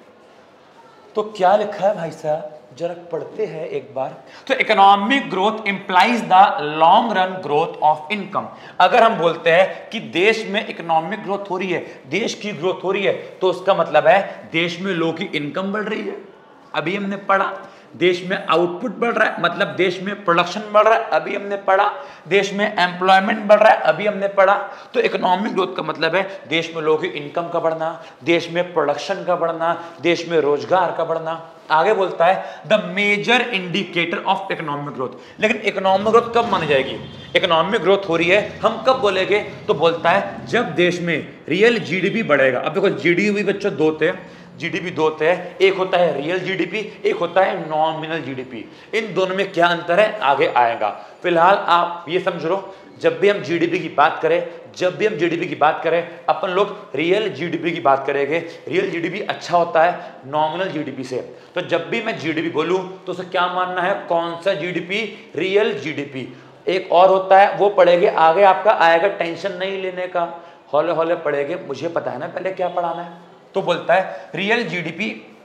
तो क्या लिखा है भाई साहब, जरा पढ़ते हैं एक बार। तो economic growth implies the long run growth of income. अगर हम बोलते हैं कि देश में इकोनॉमिक ग्रोथ हो रही है, देश की ग्रोथ हो रही है, तो उसका मतलब है देश में लोगों की इनकम बढ़ रही है। अभी हमने पढ़ा देश में आउटपुट बढ़ रहा है, मतलब देश में प्रोडक्शन बढ़ रहा है, अभी हमने पढ़ा। देश में एम्प्लॉयमेंट बढ़ रहा है, अभी हमने पढ़ा। तो इकोनॉमिक ग्रोथ का मतलब है देश में लोगों की इनकम का बढ़ना, देश में प्रोडक्शन का बढ़ना, देश में रोजगार का बढ़ना। आगे बोलता है the major indicator of economic growth. लेकिन इकोनॉमिक ग्रोथ कब मानी जाएगी? इकोनॉमिक ग्रोथ हो रही है, हम कब बोलेंगे? तो बोलता है जब देश में रियल जीडीपी बढ़ेगा। अब देखो जीडीपी बच्चों दो थे, जीडीपी दो होते हैं, एक होता है रियल जीडीपी, एक होता है नॉमिनल जीडीपी। इन दोनों में क्या अंतर है आगे आएगा। फिलहाल आप ये समझ लो, जब भी हम जीडीपी की बात करें, जब भी हम जीडीपी की बात करें, अपन लोग रियल जीडीपी की बात करेंगे। रियल जीडीपी अच्छा होता है नॉमिनल जीडीपी से। तो जब भी मैं जीडीपी बोलूं तो उसे क्या मानना है? कौन सा जीडीपी? Real GDP. एक और होता है, वो पढ़ेंगे आगे, आपका आएगा, टेंशन नहीं लेने का, हौले हौले पढ़ेंगे, मुझे पता है ना पहले क्या पढ़ाना है। तो बोलता है रियल जीडीपी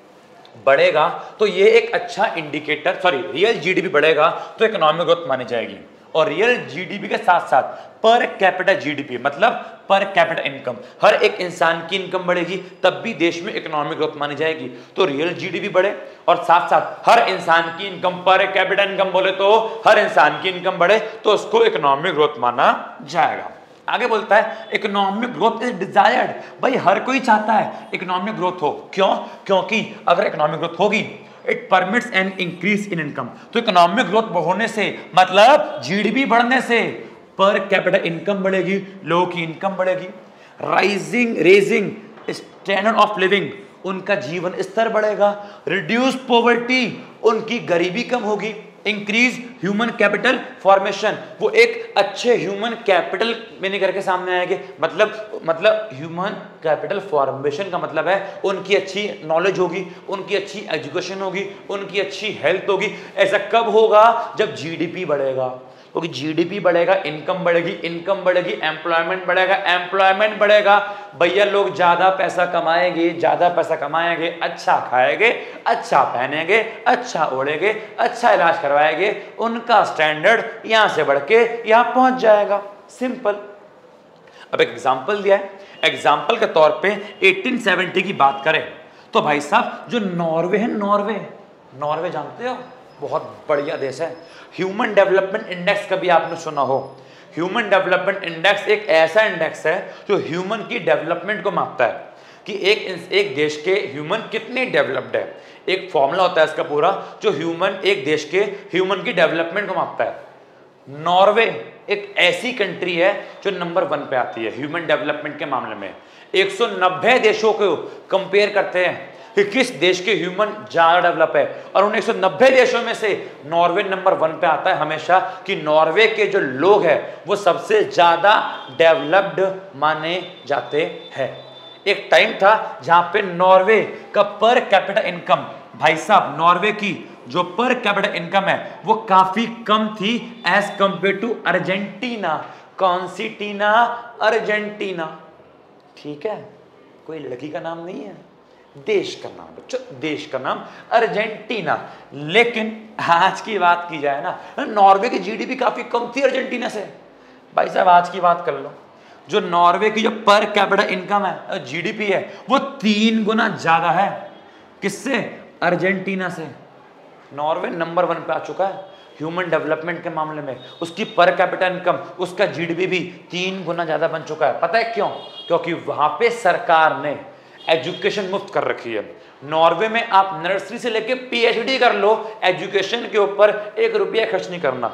बढ़ेगा तो ये एक अच्छा इंडिकेटर, सॉरी रियल जीडीपी बढ़ेगा तो इकोनॉमिक ग्रोथ मानी जाएगी। और रियल जीडीपी के साथ साथ पर कैपिटा जीडीपी, मतलब पर कैपिटा इनकम, हर एक इंसान की इनकम बढ़ेगी तब भी देश में इकोनॉमिक ग्रोथ मानी जाएगी। तो रियल जीडीपी बढ़े और साथ साथ हर इंसान की इनकम, पर कैपिटा इनकम बोले तो हर इंसान की इनकम बढ़े, तो उसको इकोनॉमिक ग्रोथ माना जाएगा। आगे बोलता है इकोनॉमिक ग्रोथ इज डिजायर्ड। भाई हर कोई चाहता है इकोनॉमिक ग्रोथ हो। क्यों? क्योंकि अगर इकोनॉमिक ग्रोथ होगी, it permits an increase in income. तो इकोनॉमिक ग्रोथ होने से मतलब जीडीपी बढ़ने से पर कैपिटा इनकम बढ़ेगी, लोगों की इनकम बढ़ेगी, रेजिंग स्टैंडर्ड ऑफ लिविंग, उनका जीवन स्तर बढ़ेगा, रिड्यूस पॉवर्टी, उनकी गरीबी कम होगी, इंक्रीज ह्यूमन कैपिटल फॉर्मेशन, वो एक अच्छे ह्यूमन कैपिटल में नहीं करके सामने आएंगे। मतलब ह्यूमन कैपिटल फॉर्मेशन का मतलब है उनकी अच्छी नॉलेज होगी, उनकी अच्छी एजुकेशन होगी, उनकी अच्छी हेल्थ होगी। ऐसा कब होगा? जब जीडीपी बढ़ेगा। क्योंकि जीडीपी बढ़ेगा, इनकम बढ़ेगी, इनकम बढ़ेगी, एम्प्लॉयमेंट बढ़ेगा, एम्प्लॉयमेंट बढ़ेगा, भैया लोग ज्यादा पैसा कमाएंगे, ज्यादा पैसा कमाएंगे, अच्छा खाएंगे, अच्छा पहनेंगे, अच्छा ओढ़ेंगे, अच्छा इलाज करवाएंगे, उनका स्टैंडर्ड यहां से बढ़ के यहां पहुंच जाएगा। सिंपल। अब एक एग्जाम्पल दिया है, एग्जाम्पल के तौर पे 1870 की बात करें तो भाई साहब जो नॉर्वे है, नॉर्वे जानते हो, बहुत बढ़िया देश है। ह्यूमन डेवलपमेंट इंडेक्स कभी आपने सुना हो? ह्यूमन डेवलपमेंट इंडेक्स एक ऐसा इंडेक्स है जो ह्यूमन की डेवलपमेंट को मापता है कि एक देश के ह्यूमन कितने डेवलप्ड है। एक फॉर्मूला होता है इसका पूरा, जो एक देश के ह्यूमन की डेवलपमेंट को मापता है। नॉर्वे एक ऐसी कंट्री है जो नंबर 1 पे आती है ह्यूमन डेवलपमेंट के मामले में। 190 देशों को कंपेयर करते हैं कि किस देश के ह्यूमन ज्यादा डेवलप है, और उन 190 देशों में से नॉर्वे नंबर 1 पे आता है हमेशा, कि नॉर्वे के जो लोग हैं वो सबसे ज्यादा डेवलप्ड माने जाते हैं। एक टाइम था जहां पे नॉर्वे का पर कैपिटा इनकम, भाई साहब नॉर्वे की जो पर कैपिटा इनकम है वो काफी कम थी एज कंपेयर टू अर्जेंटीना। कौन सी टीना? अर्जेंटीना। ठीक है, कोई लड़की का नाम नहीं है, देश का नाम बच्चों, देश का नाम अर्जेंटीना। लेकिन आज की बात की जाए ना, नॉर्वे की जीडीपी काफी कम थी अर्जेंटीना से। भाई साहब आज की बात कर लो, जो नॉर्वे की जो पर कैपिटा इनकम है, जीडीपी है, वो 3 गुना ज्यादा है किससे? अर्जेंटीना से। नॉर्वे नंबर 1 पे आ चुका है ह्यूमन डेवलपमेंट के मामले में। उसकी पर कैपिटा इनकम, उसका जीडीपी भी 3 गुना ज्यादा बन चुका है। पता है क्यों? क्योंकि वहां पे सरकार ने एजुकेशन मुफ्त कर रखी है। नॉर्वे में आप नर्सरी से लेके पीएचडी कर लो, एजुकेशन के ऊपर 1 रुपया खर्च नहीं करना।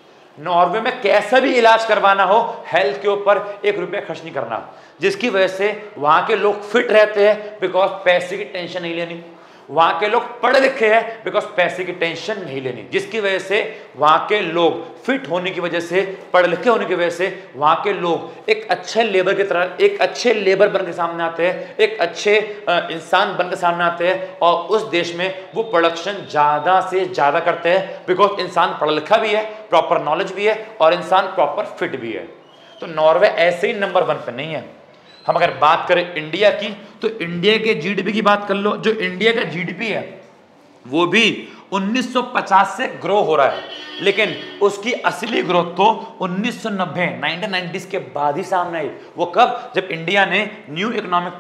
नॉर्वे में कैसा भी इलाज करवाना हो, हेल्थ के ऊपर 1 रुपया खर्च नहीं करना, जिसकी वजह से वहां के लोग फिट रहते हैं बिकॉज पैसे की टेंशन नहीं लेनी। वहां के लोग पढ़े लिखे हैं बिकॉज पैसे की टेंशन नहीं लेनी, जिसकी वजह से वहां के लोग फिट होने की वजह से, पढ़े लिखे होने की वजह से वहां के लोग एक अच्छे लेबर की तरह, एक अच्छे लेबर बन के सामने आते हैं, एक अच्छे इंसान बन के सामने आते हैं, और उस देश में वो प्रोडक्शन ज्यादा से ज्यादा करते हैं बिकॉज इंसान पढ़ा लिखा भी है, प्रॉपर नॉलेज भी है, और इंसान प्रॉपर फिट भी है। तो नॉर्वे ऐसे ही नंबर 1 पे नहीं है। हम अगर बात करें इंडिया की, तो इंडिया के जीडीपी की बात कर लो। जो इंडिया का जीडीपी है वो भी 1950 से ग्रो हो रहा है, लेकिन उसकी असली ग्रोथ तो 1990 के बाद ही सामने आई। वो कब? जब इंडिया ने न्यू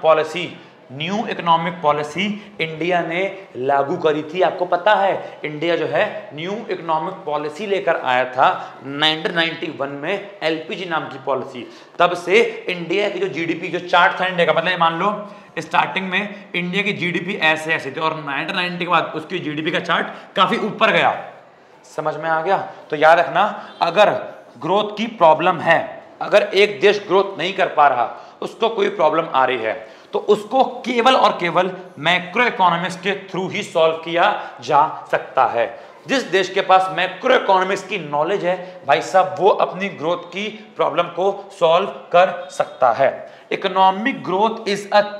इकोनॉमिक पॉलिसी इंडिया ने लागू करी थी। आपको पता है इंडिया जो है न्यू इकोनॉमिक पॉलिसी लेकर आया था 1991 में, एलपीजी नाम की पॉलिसी। तब से इंडिया की जो जीडीपी, जो चार्ट था इंडिया का, मतलब मान लो स्टार्टिंग में इंडिया की जीडीपी ऐसे ऐसे थी, और 1990 के बाद उसकी जीडीपी का चार्ट काफी ऊपर गया। समझ में आ गया? तो याद रखना, अगर ग्रोथ की प्रॉब्लम है, अगर एक देश ग्रोथ नहीं कर पा रहा, उसको कोई प्रॉब्लम आ रही है, तो उसको केवल और केवल मैक्रो इकोनॉमिक्स के थ्रू ही सॉल्व किया जा सकता है। जिस देश के पास मैक्रो इकोनॉमिक्स की नॉलेज है, भाई साहब वो अपनी ग्रोथ की प्रॉब्लम को सॉल्व कर सकता है। Economic growth is a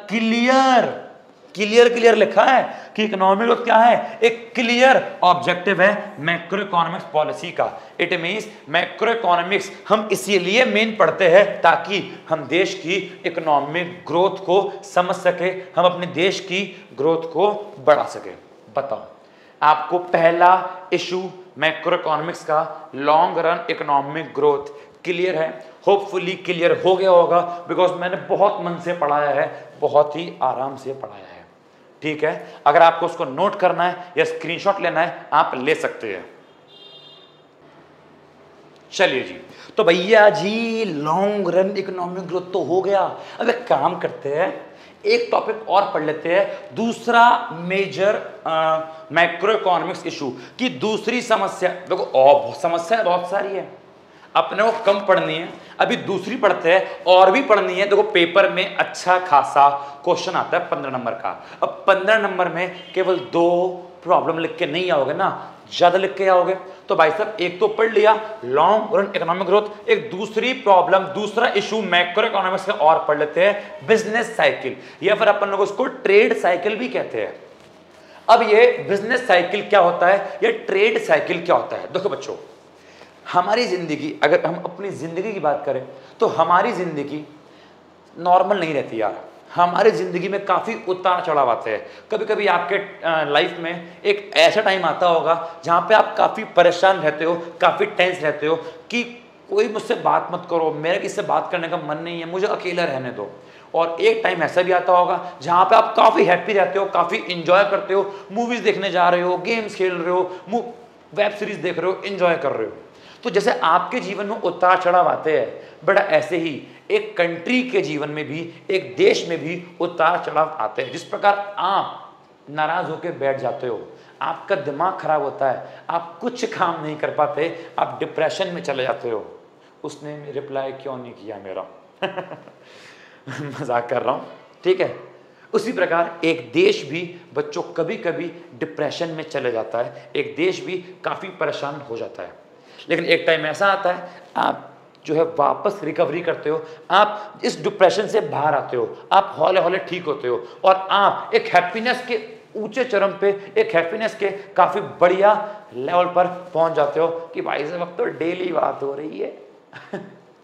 clear लिखा है कि इकोनॉमिक ग्रोथ क्या है? एक क्लियर ऑब्जेक्टिव है मैक्रो इकोनॉमिक्स पॉलिसी का। इट मींस मैक्रो इकोनॉमिक्स हम इसीलिए मेन पढ़ते हैं ताकि हम देश की इकोनॉमिक ग्रोथ को समझ सके, हम अपने देश की ग्रोथ को बढ़ा सके। बताओ, आपको पहला इशू मैक्रो इकोनॉमिक्स का long run economic growth clear है? होपफुली क्लियर हो गया होगा, बिकॉज मैंने बहुत मन से पढ़ाया है, बहुत ही आराम से पढ़ाया है। ठीक है, अगर आपको उसको नोट करना है या स्क्रीनशॉट लेना है, आप ले सकते हैं। चलिए जी, तो भैया जी लॉन्ग रन इकोनॉमिक ग्रोथ तो हो गया। अब एक काम करते हैं, एक टॉपिक और पढ़ लेते हैं, दूसरा मेजर मैक्रो इकोनॉमिक्स इशू की दूसरी समस्या। देखो और समस्या बहुत सारी है, अपने को कम पढ़नी है, अभी दूसरी पढ़ते हैं, और भी पढ़नी है। देखो पेपर में अच्छा खासा क्वेश्चन आता है 15 नंबर का। अब 15 नंबर में केवल 2 प्रॉब्लम लिख के नहीं आओगे ना, ज्यादा लिख के आओगे। तो भाई साहब एक तो पढ़ लिया लॉन्ग रन इकोनॉमिक ग्रोथ, एक दूसरी प्रॉब्लम, दूसरा इशू मैक्रो इकोनॉमिक्स का और पढ़ लेते हैं, बिजनेस साइकिल, या फिर अपन लोग उसको ट्रेड साइकिल भी कहते हैं। अब ये बिजनेस साइकिल क्या होता है, ये ट्रेड साइकिल क्या होता है? देखो बच्चों, हमारी ज़िंदगी, अगर हम अपनी ज़िंदगी की बात करें तो हमारी ज़िंदगी नॉर्मल नहीं रहती यार। हमारी ज़िंदगी में काफ़ी उतार चढ़ाव आते हैं। कभी कभी आपके लाइफ में एक ऐसा टाइम आता होगा जहाँ पे आप काफ़ी परेशान रहते हो, काफ़ी टेंस रहते हो कि कोई मुझसे बात मत करो, मेरा किससे बात करने का मन नहीं है, मुझे अकेला रहने दो। और एक टाइम ऐसा भी आता होगा जहाँ पे आप काफ़ी हैप्पी रहते हो, काफ़ी इंजॉय करते हो, मूवीज़ देखने जा रहे हो, गेम्स खेल रहे हो, वेब सीरीज़ देख रहे हो, इंजॉय कर रहे हो। तो जैसे आपके जीवन में उतार चढ़ाव आते हैं, बड़ा ऐसे ही एक कंट्री के जीवन में भी, एक देश में भी उतार चढ़ाव आते हैं। जिस प्रकार आप नाराज होकर बैठ जाते हो, आपका दिमाग खराब होता है, आप कुछ काम नहीं कर पाते, आप डिप्रेशन में चले जाते हो। उसने रिप्लाई क्यों नहीं किया मेरा मजाक कर रहा हूँ, ठीक है। उसी प्रकार एक देश भी बच्चों कभी कभी डिप्रेशन में चले जाता है, एक देश भी काफ़ी परेशान हो जाता है। लेकिन एक टाइम ऐसा आता है, आप जो है वापस रिकवरी करते हो, आप इस डिप्रेशन से बाहर आते हो, आप हौले हौले ठीक होते हो और आप एक हैप्पीनेस के ऊंचे चरम पे, एक हैप्पीनेस के काफ़ी बढ़िया लेवल पर पहुंच जाते हो कि भाई साहब अब तो डेली बात हो रही है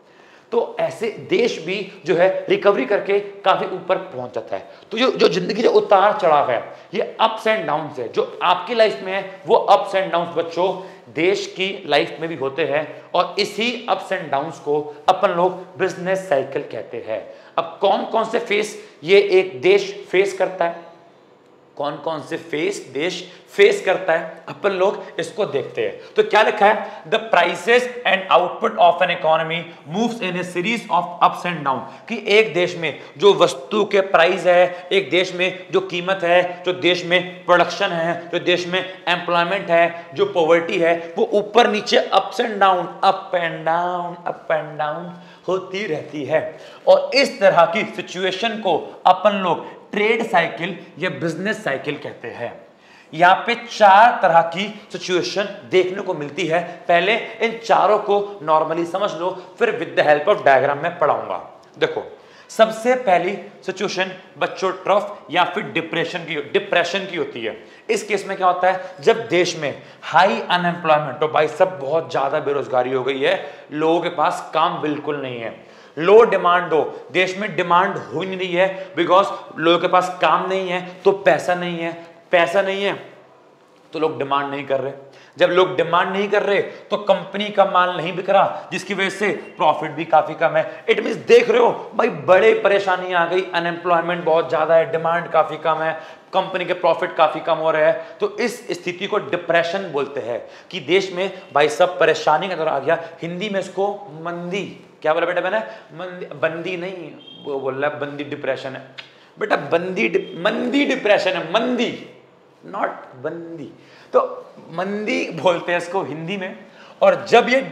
तो ऐसे देश भी जो है रिकवरी करके काफी ऊपर पहुंच जाता है। तो जो जिंदगी जो उतार चढ़ाव है, ये अप्स एंड डाउन्स है। जो आपकी लाइफ में है वो अप्स एंड डाउन्स बच्चों देश की लाइफ में भी होते हैं, और इसी अप्स एंड डाउन्स को अपन लोग बिजनेस साइकिल कहते हैं। अब कौन कौन से फेस ये एक देश फेस करता है, कौन कौन से देश फेस करता है, अपन लोग इसको देखते हैं। तो क्या लिखा है, the prices and output of an economy moves in a series of ups and down. कि एक देश में जो वस्तु के प्राइस है, एक देश में जो कीमत है, जो देश में प्रोडक्शन है, जो देश में एम्प्लॉयमेंट है, जो पॉवर्टी है, वो ऊपर नीचे ups and down, up and down, up and down होती रहती है। और इस तरह की सिचुएशन को अपन लोग ट्रेड साइकिल या बिजनेस साइकिल कहते हैं। यहां पे 4 तरह की सिचुएशन देखने को मिलती है। पहले इन चारों को नॉर्मली समझ लो, फिर with the help of diagram में पढ़ाऊंगा। देखो, सबसे पहली सिचुएशन बच्चों ट्रफ या फिर डिप्रेशन की होती है। इस केस में क्या होता है, जब देश में हाई अनएम्प्लॉयमेंट हो, भाई सब बहुत ज्यादा बेरोजगारी हो गई है, लोगों के पास काम बिल्कुल नहीं है, लो डिमांड हो, देश में डिमांड हो ही नहीं है, बिकॉज लोगों के पास काम नहीं है तो पैसा नहीं है, पैसा नहीं है तो लोग डिमांड नहीं कर रहे, जब लोग डिमांड नहीं कर रहे तो कंपनी का माल नहीं बिक रहा, जिसकी वजह से प्रॉफिट भी काफी कम है। इट मींस देख रहे हो भाई, बड़े परेशानी आ गई, अनएम्प्लॉयमेंट बहुत ज्यादा है, डिमांड काफी कम है, कंपनी के प्रॉफिट काफी कम हो रहे हैं। तो इस स्थिति को डिप्रेशन बोलते हैं कि देश में भाई सब परेशानी का दौर आ गया। हिंदी में इसको मंदी, क्या बोला बेटा मैंने, मंदी, बंदी नहीं, वो बोल रहा है बंदी डिप्रेशन है बेटा, मंदी डिप्रेशन है, मंदी नॉट बंदी। तो मंदी बोलते हैं इसको हिंदी में। और जब ये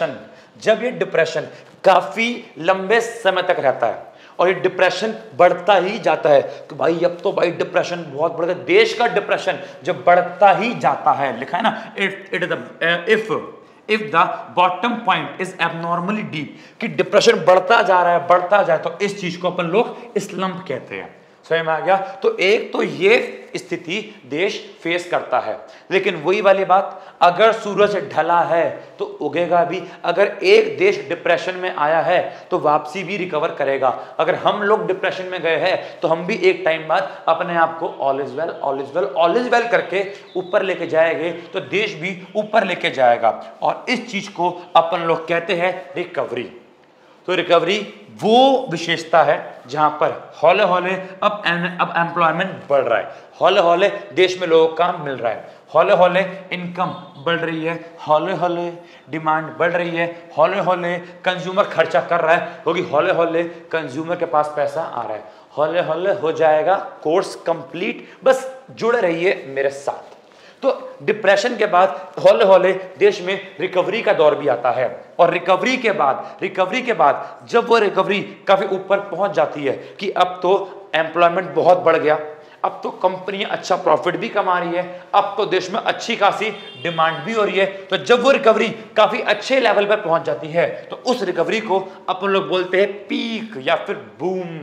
डिप्रेशन काफी लंबे समय तक रहता है और ये डिप्रेशन बढ़ता ही जाता है कि भाई अब तो भाई डिप्रेशन बहुत बढ़ गया, देश का डिप्रेशन जब बढ़ता ही जाता है, लिखा है ना, if the bottom point is abnormally deep, कि डिप्रेशन बढ़ता जा रहा है, बढ़ता जाए, तो इस चीज को अपन लोग स्लंप कहते हैं। समझ में आ गया। तो एक तो ये स्थिति देश फेस करता है, लेकिन वही वाली बात, अगर सूरज ढला है तो उगेगा भी। अगर एक देश डिप्रेशन में आया है तो वापसी भी रिकवर करेगा। अगर हम लोग डिप्रेशन में गए हैं तो हम भी एक टाइम बाद अपने आप को all is well, all is well, all is well करके ऊपर लेके जाएंगे, तो देश भी ऊपर लेके जाएगा। और इस चीज को अपन लोग कहते हैं रिकवरी। तो रिकवरी वो विशेषता है जहां पर हौले हौले अब एम्प्लॉयमेंट बढ़ रहा है, हौले हौले देश में लोगों को काम मिल रहा है, हौले हौले इनकम बढ़ रही है, हौले हौले डिमांड बढ़ रही है, हौले हौले कंज्यूमर खर्चा कर रहा है, क्योंकि हौले हौले कंज्यूमर के पास पैसा आ रहा है। हौले हौले हो जाएगा कोर्स कंप्लीट, बस जुड़े रहिए मेरे साथ। तो डिप्रेशन के बाद हौले हौले देश में रिकवरी का दौर भी आता है। और रिकवरी के बाद जब वो रिकवरी काफी ऊपर पहुंच जाती है कि अब तो एम्प्लॉयमेंट बहुत बढ़ गया, अब तो कंपनियां अच्छा प्रॉफिट भी कमा रही है, अब तो देश में अच्छी खासी डिमांड भी हो रही है, तो जब वो रिकवरी काफी अच्छे लेवल पर पहुंच जाती है तो उस रिकवरी को अपन लोग बोलते हैं पीक या फिर बूम।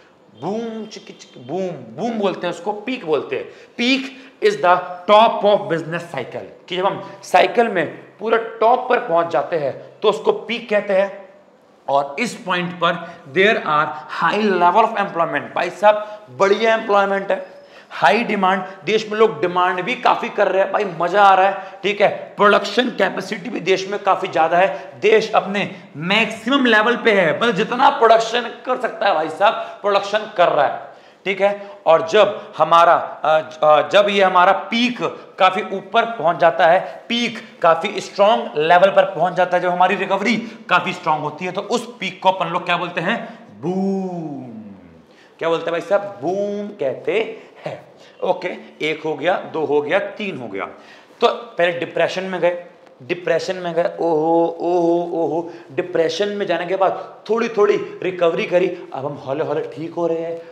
बूम बोलते हैं उसको, पीक बोलते हैं। Peak is the top of business cycle, कि जब हम साइकिल में पूरे टॉप पर पहुंच जाते हैं तो उसको पीक कहते हैं। और इस पॉइंट पर there are high level of employment. भाई साहब बढ़िया एम्प्लॉयमेंट है, हाई डिमांड, देश में लोग डिमांड भी काफी कर रहे हैं, भाई मजा आ रहा है, ठीक है। प्रोडक्शन कैपेसिटी भी देश में काफी ज्यादा है, देश अपने मैक्सिमम लेवल पे है, मतलब जितना प्रोडक्शन कर सकता है भाई साहब प्रोडक्शन कर रहा है, ठीक है। और जब ये हमारा पीक काफी ऊपर पहुंच जाता है, पीक काफी स्ट्रांग लेवल पर पहुंच जाता है, जब हमारी रिकवरी काफी स्ट्रांग होती है तो उस पीक को अपन लोग क्या बोलते हैं, बूम। क्या बोलते हैं भाई साहब, बूम कहते हैं। ओके, एक हो गया, दो हो गया, तीन हो गया। तो पहले डिप्रेशन में गए, ओहो ओहो ओहो, डिप्रेशन में जाने के बाद थोड़ी थोड़ी रिकवरी करी, अब हम हौले हौले ठीक हो रहे हैं,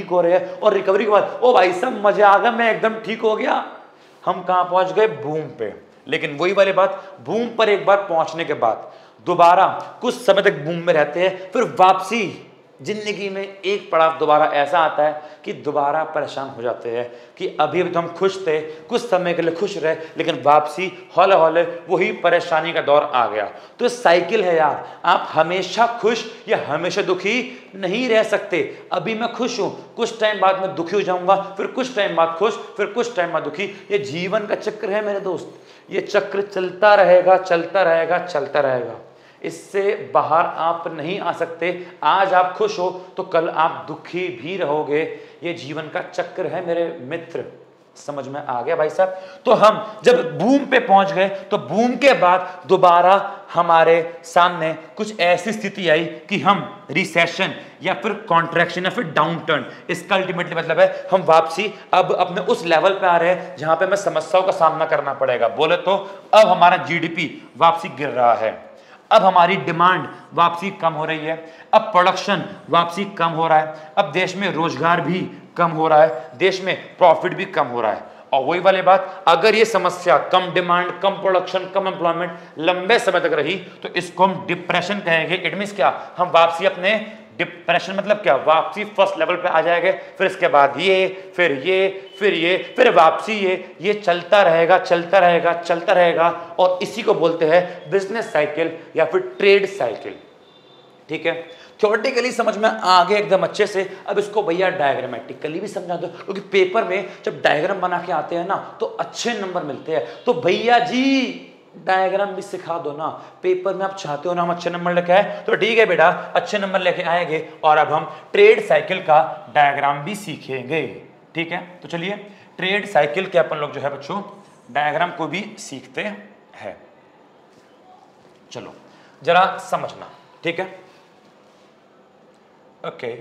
और रिकवरी के बाद ओ भाई साहब मजा आ गया, मैं एकदम ठीक हो गया, हम कहां पहुंच गए, बूम पे। लेकिन वही वाली बात, बूम पर एक बार पहुंचने के बाद दोबारा कुछ समय तक बूम में रहते हैं, फिर वापसी जिंदगी में एक पड़ाव दोबारा ऐसा आता है कि दोबारा परेशान हो जाते हैं कि अभी तो हम खुश थे, कुछ समय के लिए खुश रहे, लेकिन वापसी हौले हौले वही परेशानी का दौर आ गया। तो ये साइकिल है यार, आप हमेशा खुश या हमेशा दुखी नहीं रह सकते। अभी मैं खुश हूं, कुछ टाइम बाद मैं दुखी हो जाऊंगा, फिर कुछ टाइम बाद खुश, फिर कुछ टाइम बाद दुखी। ये जीवन का चक्र है मेरे दोस्त, ये चक्र चलता रहेगा, चलता रहेगा, चलता रहेगा, इससे बाहर आप नहीं आ सकते। आज आप खुश हो तो कल आप दुखी भी रहोगे, ये जीवन का चक्र है मेरे मित्र। समझ में आ गया भाई साहब? तो हम जब बूम पे पहुंच गए तो बूम के बाद दोबारा हमारे सामने कुछ ऐसी स्थिति आई कि हम रिसेशन या फिर कॉन्ट्रैक्शन या फिर डाउन टर्न, इसका अल्टीमेटली मतलब है हम वापसी अब अपने उस लेवल पे आ रहे हैं जहां पे हमें समस्याओं का सामना करना पड़ेगा। बोले तो अब हमारा जीडीपी वापसी गिर रहा है, अब हमारी डिमांड वापसी कम हो रही है, अब प्रोडक्शन वापसी कम हो रहा है, अब देश में रोजगार भी कम हो रहा है, देश में प्रॉफिट भी कम हो रहा है। और वही वाली बात, अगर ये समस्या कम डिमांड, कम प्रोडक्शन, कम एम्प्लॉयमेंट लंबे समय तक रही तो इसको हम डिप्रेशन कहेंगे। इट मींस क्या, हम वापसी अपने डिप्रेशन मतलब क्या, वापसी फर्स्ट लेवल पे आ जाएंगे, फिर इसके बाद ये, फिर ये, फिर ये, फिर वापसी ये चलता रहेगा, चलता रहेगा, चलता रहेगा। और इसी को बोलते हैं बिजनेस साइकिल या फिर ट्रेड साइकिल, ठीक है। थ्योरेटिकली समझ में आ गया एकदम अच्छे से। अब इसको भैया डायग्रामेटिकली भी समझा दो, क्योंकि पेपर में जब डायग्राम बना के आते हैं ना तो अच्छे नंबर मिलते हैं। तो भैया जी डायग्राम भी सिखा दो ना, पेपर में आप चाहते हो ना हम अच्छे नंबर लेके आए, तो ठीक है बेटा अच्छे नंबर लेके आएंगे। और अब हम ट्रेड साइकिल का डायग्राम भी सीखेंगे, ठीक है। तो चलिए ट्रेड साइकिल के अपन लोग जो है बच्चों डायग्राम को भी सीखते हैं। चलो जरा समझना, ठीक है। ओके,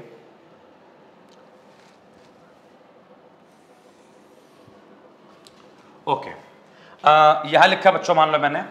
ओके, यहां लिखा बच्चों, मान लो मैंने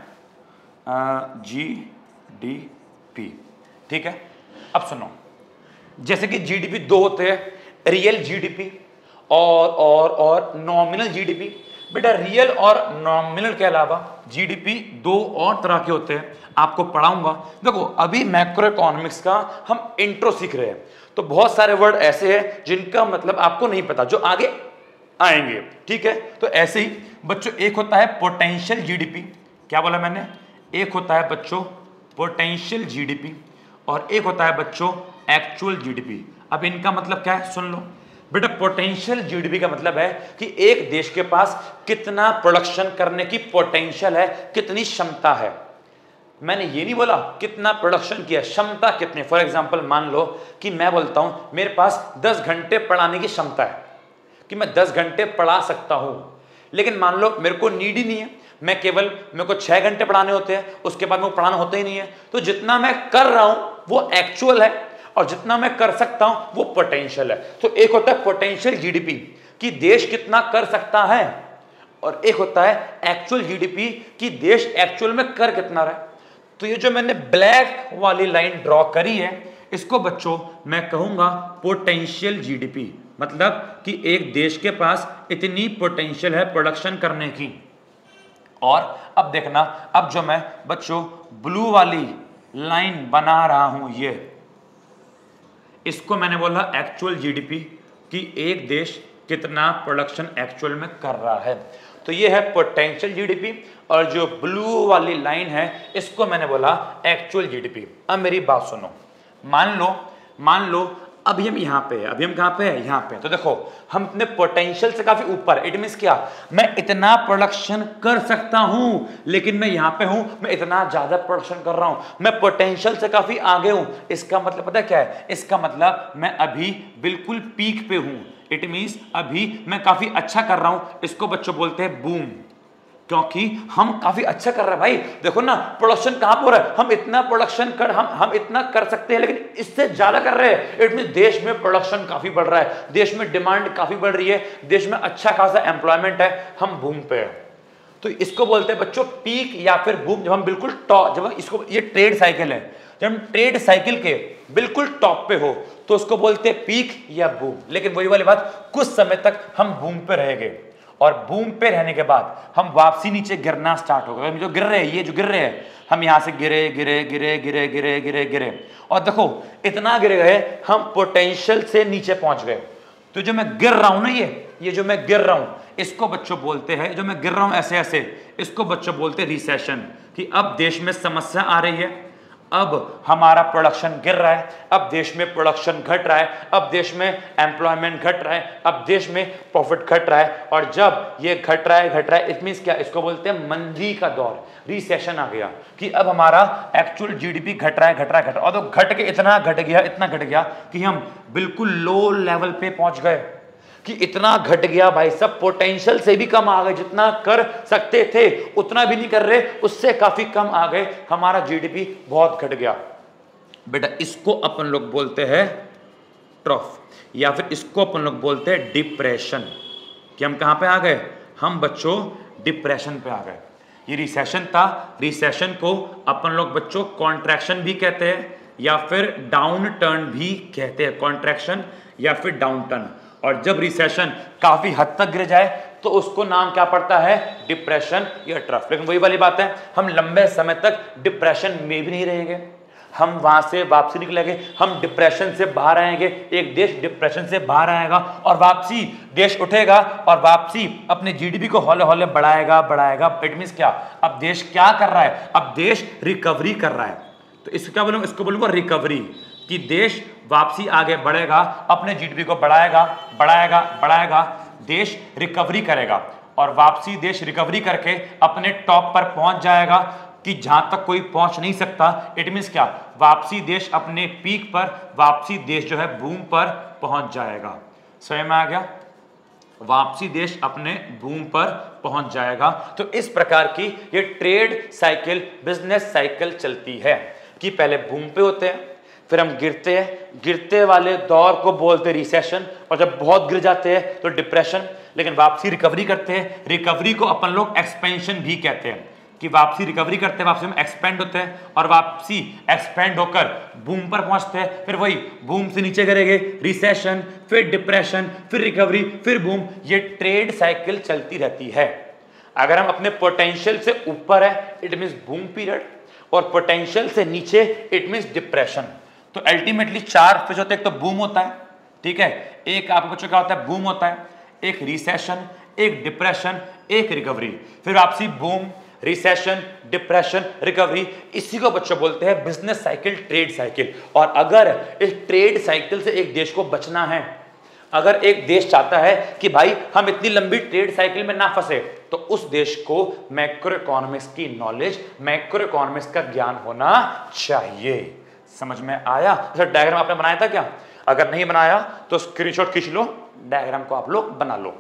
जीडीपी, ठीक है। अब सुनो, जैसे कि जीडीपी दो होते हैं, रियल जीडीपी और नॉमिनल जीडीपी। बेटा रियल और नॉमिनल के अलावा जीडीपी दो और तरह के होते हैं, आपको पढ़ाऊंगा। देखो अभी मैक्रो इकोनॉमिक्स का हम इंट्रो सीख रहे हैं, तो बहुत सारे वर्ड ऐसे हैं जिनका मतलब आपको नहीं पता, जो आगे आएंगे, ठीक है। तो ऐसे ही बच्चों एक होता है पोटेंशियल जीडीपी, क्या बोला मैंने, एक होता है बच्चों पोटेंशियल जीडीपी और एक होता है बच्चों एक्चुअल जीडीपी। अब इनका मतलब क्या है सुन लो बेटा। पोटेंशियल जीडीपी का मतलब है कि एक देश के पास कितना प्रोडक्शन करने की पोटेंशियल है, कितनी क्षमता है। मैंने ये नहीं बोला कितना प्रोडक्शन किया, क्षमता कितनी। फॉर एग्जांपल मान लो कि मैं बोलता हूं मेरे पास 10 घंटे पढ़ाने की क्षमता है, कि मैं 10 घंटे पढ़ा सकता हूं, लेकिन मान लो मेरे को नीड ही नहीं है, मेरे को 6 घंटे पढ़ाने होते हैं, उसके बाद मेरे को पढ़ाना होता ही नहीं है। तो जितना मैं कर रहा हूं वो एक्चुअल है और जितना मैं कर सकता हूं वो पोटेंशियल है। तो एक होता है पोटेंशियल जीडीपी कि देश कितना कर सकता है, और एक होता है एक्चुअल जीडीपी कि देश एक्चुअल में कर कितना रहा है। तो ये जो मैंने ब्लैक वाली लाइन ड्रॉ करी है, इसको बच्चों मैं कहूंगा पोटेंशियल जीडीपी, मतलब कि एक देश के पास इतनी पोटेंशियल है प्रोडक्शन करने की। और अब देखना, अब जो मैं बच्चों ब्लू वाली लाइन बना रहा हूं, ये इसको मैंने बोला एक्चुअल जीडीपी कि एक देश कितना प्रोडक्शन एक्चुअल में कर रहा है। तो ये है पोटेंशियल जीडीपी, और जो ब्लू वाली लाइन है इसको मैंने बोला एक्चुअल जीडीपी। अब मेरी बात सुनो, मान लो अभी हम यहाँ पे है, अभी हम कहाँ पे है, यहाँ पे। तो देखो हम अपने पोटेंशियल से काफी ऊपर, इट मींस क्या, मैं इतना प्रोडक्शन कर सकता हूं, लेकिन मैं यहाँ पे हूं, मैं इतना ज्यादा प्रोडक्शन कर रहा हूं, मैं पोटेंशियल से काफी आगे हूं। इसका मतलब पता क्या है, इसका मतलब मैं अभी बिल्कुल पीक पे हूं, इट मींस अभी मैं काफी अच्छा कर रहा हूं। इसको बच्चों बोलते हैं बूम, क्योंकि हम काफी अच्छा कर रहे हैं भाई। देखो ना प्रोडक्शन कहां पर हो रहा है, हम इतना प्रोडक्शन कर हम इतना कर सकते हैं, लेकिन इससे ज्यादा कर रहे हैं। इट मीन देश में प्रोडक्शन काफी बढ़ रहा है, देश में डिमांड काफी बढ़ रही है, देश में अच्छा खासा एम्प्लॉयमेंट है, हम बूम पे है। तो इसको बोलते हैं बच्चों पीक या फिर बूम। जब हम बिल्कुल टॉप, जब इसको, ये ट्रेड साइकिल है, जब हम ट्रेड साइकिल के बिल्कुल टॉप पे हो तो उसको बोलते हैं पीक या बूम। लेकिन वही वाली बात, कुछ समय तक हम बूम पे रहेंगे, और बूम पे रहने के बाद हम वापसी नीचे गिरना स्टार्ट होगा। जो गिर रहे हैं, ये जो गिर रहे हैं, हम यहां से गिरे गिरे गिरे गिरे गिरे गिरे गिरे, और देखो इतना गिर गए हम पोटेंशियल से नीचे पहुंच गए। तो जो मैं गिर रहा हूं ना, ये जो मैं गिर रहा हूं, इसको बच्चों बोलते हैं, जो मैं गिर रहा हूं ऐसे ऐसे, इसको बच्चों बोलते हैं रिसेशन। कि अब देश में समस्या आ रही है, अब हमारा प्रोडक्शन गिर रहा है, अब देश में प्रोडक्शन घट रहा है, अब देश में एम्प्लॉयमेंट घट रहा है, अब देश में प्रॉफिट घट रहा है। और जब ये घट रहा है, इट मींस क्या, इसको बोलते हैं मंदी का दौर, रिसेशन आ गया। कि अब हमारा एक्चुअल जीडीपी घट रहा है, और तो घट के इतना घट गया कि हम बिल्कुल लो लेवल पे पहुंच गए। कि इतना घट गया भाई सब, पोटेंशियल से भी कम आ गए, जितना कर सकते थे उतना भी नहीं कर रहे, उससे काफी कम आ गए, हमारा जीडीपी बहुत घट गया। बेटा इसको अपन लोग बोलते हैं ट्रफ, या फिर इसको अपन लोग बोलते हैं डिप्रेशन। कि हम कहां पे आ गए, हम बच्चों डिप्रेशन पे आ गए। ये रिसेशन था, रिसेशन को अपन लोग बच्चों कॉन्ट्रैक्शन भी कहते हैं, या फिर डाउन टर्न भी कहते हैं, कॉन्ट्रैक्शन या फिर डाउन टर्न। और जब रिसेशन काफी हद तक गिर जाए तो उसको नाम क्या पड़ता है, डिप्रेशन या ट्रफ। लेकिन वही वाली बात है, हम लंबे समय तक डिप्रेशन में भी नहीं रहेंगे, हम वहां से वापसी निकलेंगे, हम डिप्रेशन से बाहर आएंगे। एक देश डिप्रेशन से बाहर आएगा और वापसी देश उठेगा, और वापसी अपने जीडीपी को हौले हौले बढ़ाएगा। इट मींस क्या, अब देश क्या कर रहा है, अब देश रिकवरी कर रहा है। तो इसको क्या बोलूंगा, इसको बोलूंगा रिकवरी। कि देश वापसी आगे बढ़ेगा, अपने जीडीपी को बढ़ाएगा, देश रिकवरी करेगा, और वापसी देश रिकवरी करके अपने टॉप पर पहुंच जाएगा कि जहां तक कोई पहुंच नहीं सकता। इट मींस क्या, वापसी देश अपने पीक पर, वापसी देश जो है बूम पर पहुंच जाएगा। समझ में आ गया, वापसी देश अपने बूम पर पहुंच जाएगा। तो इस प्रकार की ये ट्रेड साइकिल, बिजनेस साइकिल चलती है कि पहले बूम पे होते हैं, फिर हम गिरते हैं, गिरते वाले दौर को बोलते हैं रिसेशन, और जब बहुत गिर जाते हैं तो डिप्रेशन। लेकिन वापसी रिकवरी करते हैं, रिकवरी को अपन लोग एक्सपेंशन भी कहते हैं। कि वापसी रिकवरी करते हैं, वापसी में एक्सपेंड होते हैं, और वापसी एक्सपेंड होकर बूम पर पहुंचते हैं, फिर वही बूम से नीचे गिरेंगे, रिसेशन, फिर डिप्रेशन, फिर रिकवरी, फिर बूम। ये ट्रेड साइकिल चलती रहती है। अगर हम अपने पोटेंशियल से ऊपर है, इट मींस बूम पीरियड, और पोटेंशियल से नीचे इट मींस डिप्रेशन। तो अल्टीमेटली 4 फेज होते हैं, एक तो बूम होता है, ठीक है, एक आपको बच्चों क्या होता है, बूम होता है, एक रिसेशन, एक डिप्रेशन, एक रिकवरी, फिर वापसी बूम, रिसेशन, डिप्रेशन, रिकवरी। इसी को बच्चों बोलते हैं बिजनेस साइकिल, ट्रेड साइकिल। और अगर इस ट्रेड साइकिल से एक देश को बचना है, अगर एक देश चाहता है कि भाई हम इतनी लंबी ट्रेड साइकिल में ना फंसे, तो उस देश को मैक्रो इकोनॉमिक्स की नॉलेज, मैक्रो इकोनॉमिक्स का ज्ञान होना चाहिए। समझ में आया? अच्छा, डायग्राम आपने बनाया था क्या? अगर नहीं बनाया तो स्क्रीनशॉट खींच लो, डायग्राम को आप लोग बना लो,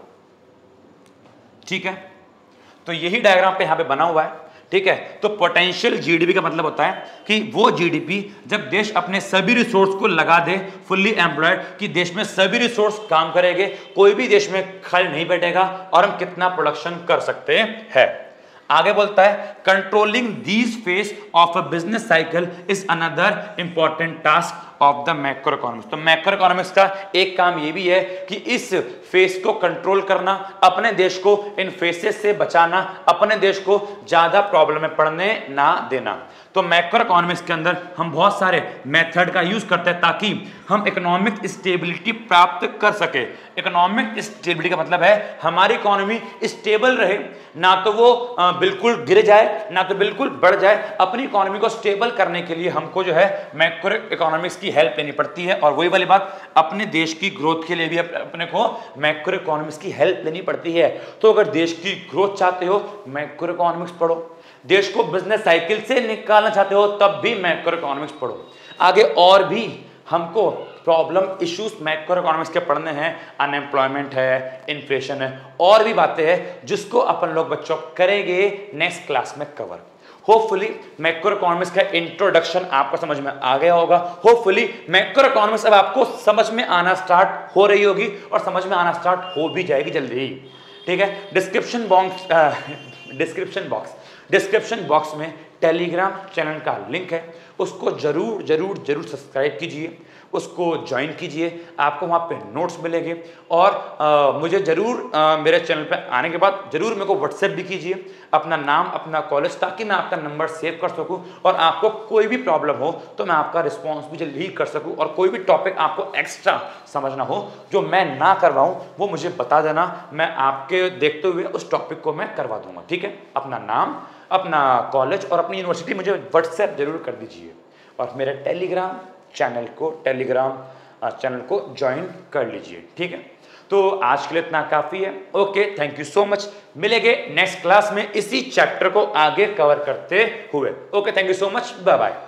ठीक है। तो यही डायग्राम पे यहां पे बना हुआ है, ठीक है। तो पोटेंशियल जीडीपी का मतलब होता है कि वो जीडीपी जब देश अपने सभी रिसोर्स को लगा दे, फुल्ली एम्प्लॉयड, कि देश में सभी रिसोर्स काम करेंगे, कोई भी देश में खाली नहीं बैठेगा, और हम कितना प्रोडक्शन कर सकते हैं। आगे बोलता है controlling these phase of a business cycle is another important task of the macro economics. तो मैक्रो इकोनॉमिक्स का एक काम ये भी है कि इस फेस को कंट्रोल करना, अपने देश को इन फेसेस से बचाना, अपने देश को ज्यादा प्रॉब्लम में पड़ने ना देना। तो मैक्रो इकोनॉमिक्स के अंदर हम बहुत सारे मेथड का यूज करते हैं ताकि हम इकोनॉमिक स्टेबिलिटी प्राप्त कर सके। इकोनॉमिक स्टेबिलिटी का मतलब है हमारी इकोनॉमी स्टेबल रहे, ना तो वो बिल्कुल गिर जाए ना तो बिल्कुल बढ़ जाए। अपनी इकोनॉमी को स्टेबल करने के लिए हमको जो है मैक्रो इकोनॉमिक्स की हेल्प लेनी पड़ती है। और वही वाली बात, अपने देश की ग्रोथ के लिए भी अपने को मैक्रो इकोनॉमिक्स की हेल्प लेनी पड़ती है। तो अगर देश की ग्रोथ चाहते हो, मैक्रो इकोनॉमिक्स पढ़ो। देश को बिजनेस साइकिल से निकालना चाहते हो, तब भी मैक्रो इकोनॉमिक्स पढ़ो। आगे और भी हमको प्रॉब्लम इश्यूज मैक्रो इकोनॉमिक्स के पढ़ने हैं, अनएम्प्लॉयमेंट है, इन्फ्लेशन है, और भी बातें हैं जिसको अपन लोग बच्चों करेंगे नेक्स्ट क्लास में कवर। होपफुली मैक्रो इकोनॉमिक्स का इंट्रोडक्शन आपको समझ में आ गया होगा। होपफुली मैक्रो इकोनॉमिक्स अब आपको समझ में आना स्टार्ट हो रही होगी और समझ में आना स्टार्ट हो भी जाएगी जल्दी ही। ठीक है, डिस्क्रिप्शन बॉक्स में टेलीग्राम चैनल का लिंक है, उसको जरूर जरूर जरूर सब्सक्राइब कीजिए, उसको ज्वाइन कीजिए। आपको वहाँ पे नोट्स मिलेंगे। और मुझे जरूर मेरे चैनल पे आने के बाद जरूर मेरे को व्हाट्सएप भी कीजिए, अपना नाम, अपना कॉलेज, ताकि मैं आपका नंबर सेव कर सकूं और आपको कोई भी प्रॉब्लम हो तो मैं आपका रिस्पॉन्स भी जल्दी ही कर सकूं। और कोई भी टॉपिक आपको एक्स्ट्रा समझना हो जो मैं ना करवाऊं, वो मुझे बता देना, मैं आपके देखते हुए उस टॉपिक को मैं करवा दूंगा। ठीक है, अपना नाम, अपना कॉलेज और अपनी यूनिवर्सिटी मुझे व्हाट्सएप जरूर कर दीजिए। और मेरे टेलीग्राम चैनल को ज्वाइन कर लीजिए। ठीक है, तो आज के लिए इतना काफ़ी है। Okay, thank you so much. मिलेंगे नेक्स्ट क्लास में इसी चैप्टर को आगे कवर करते हुए। Okay, thank you so much, bye bye.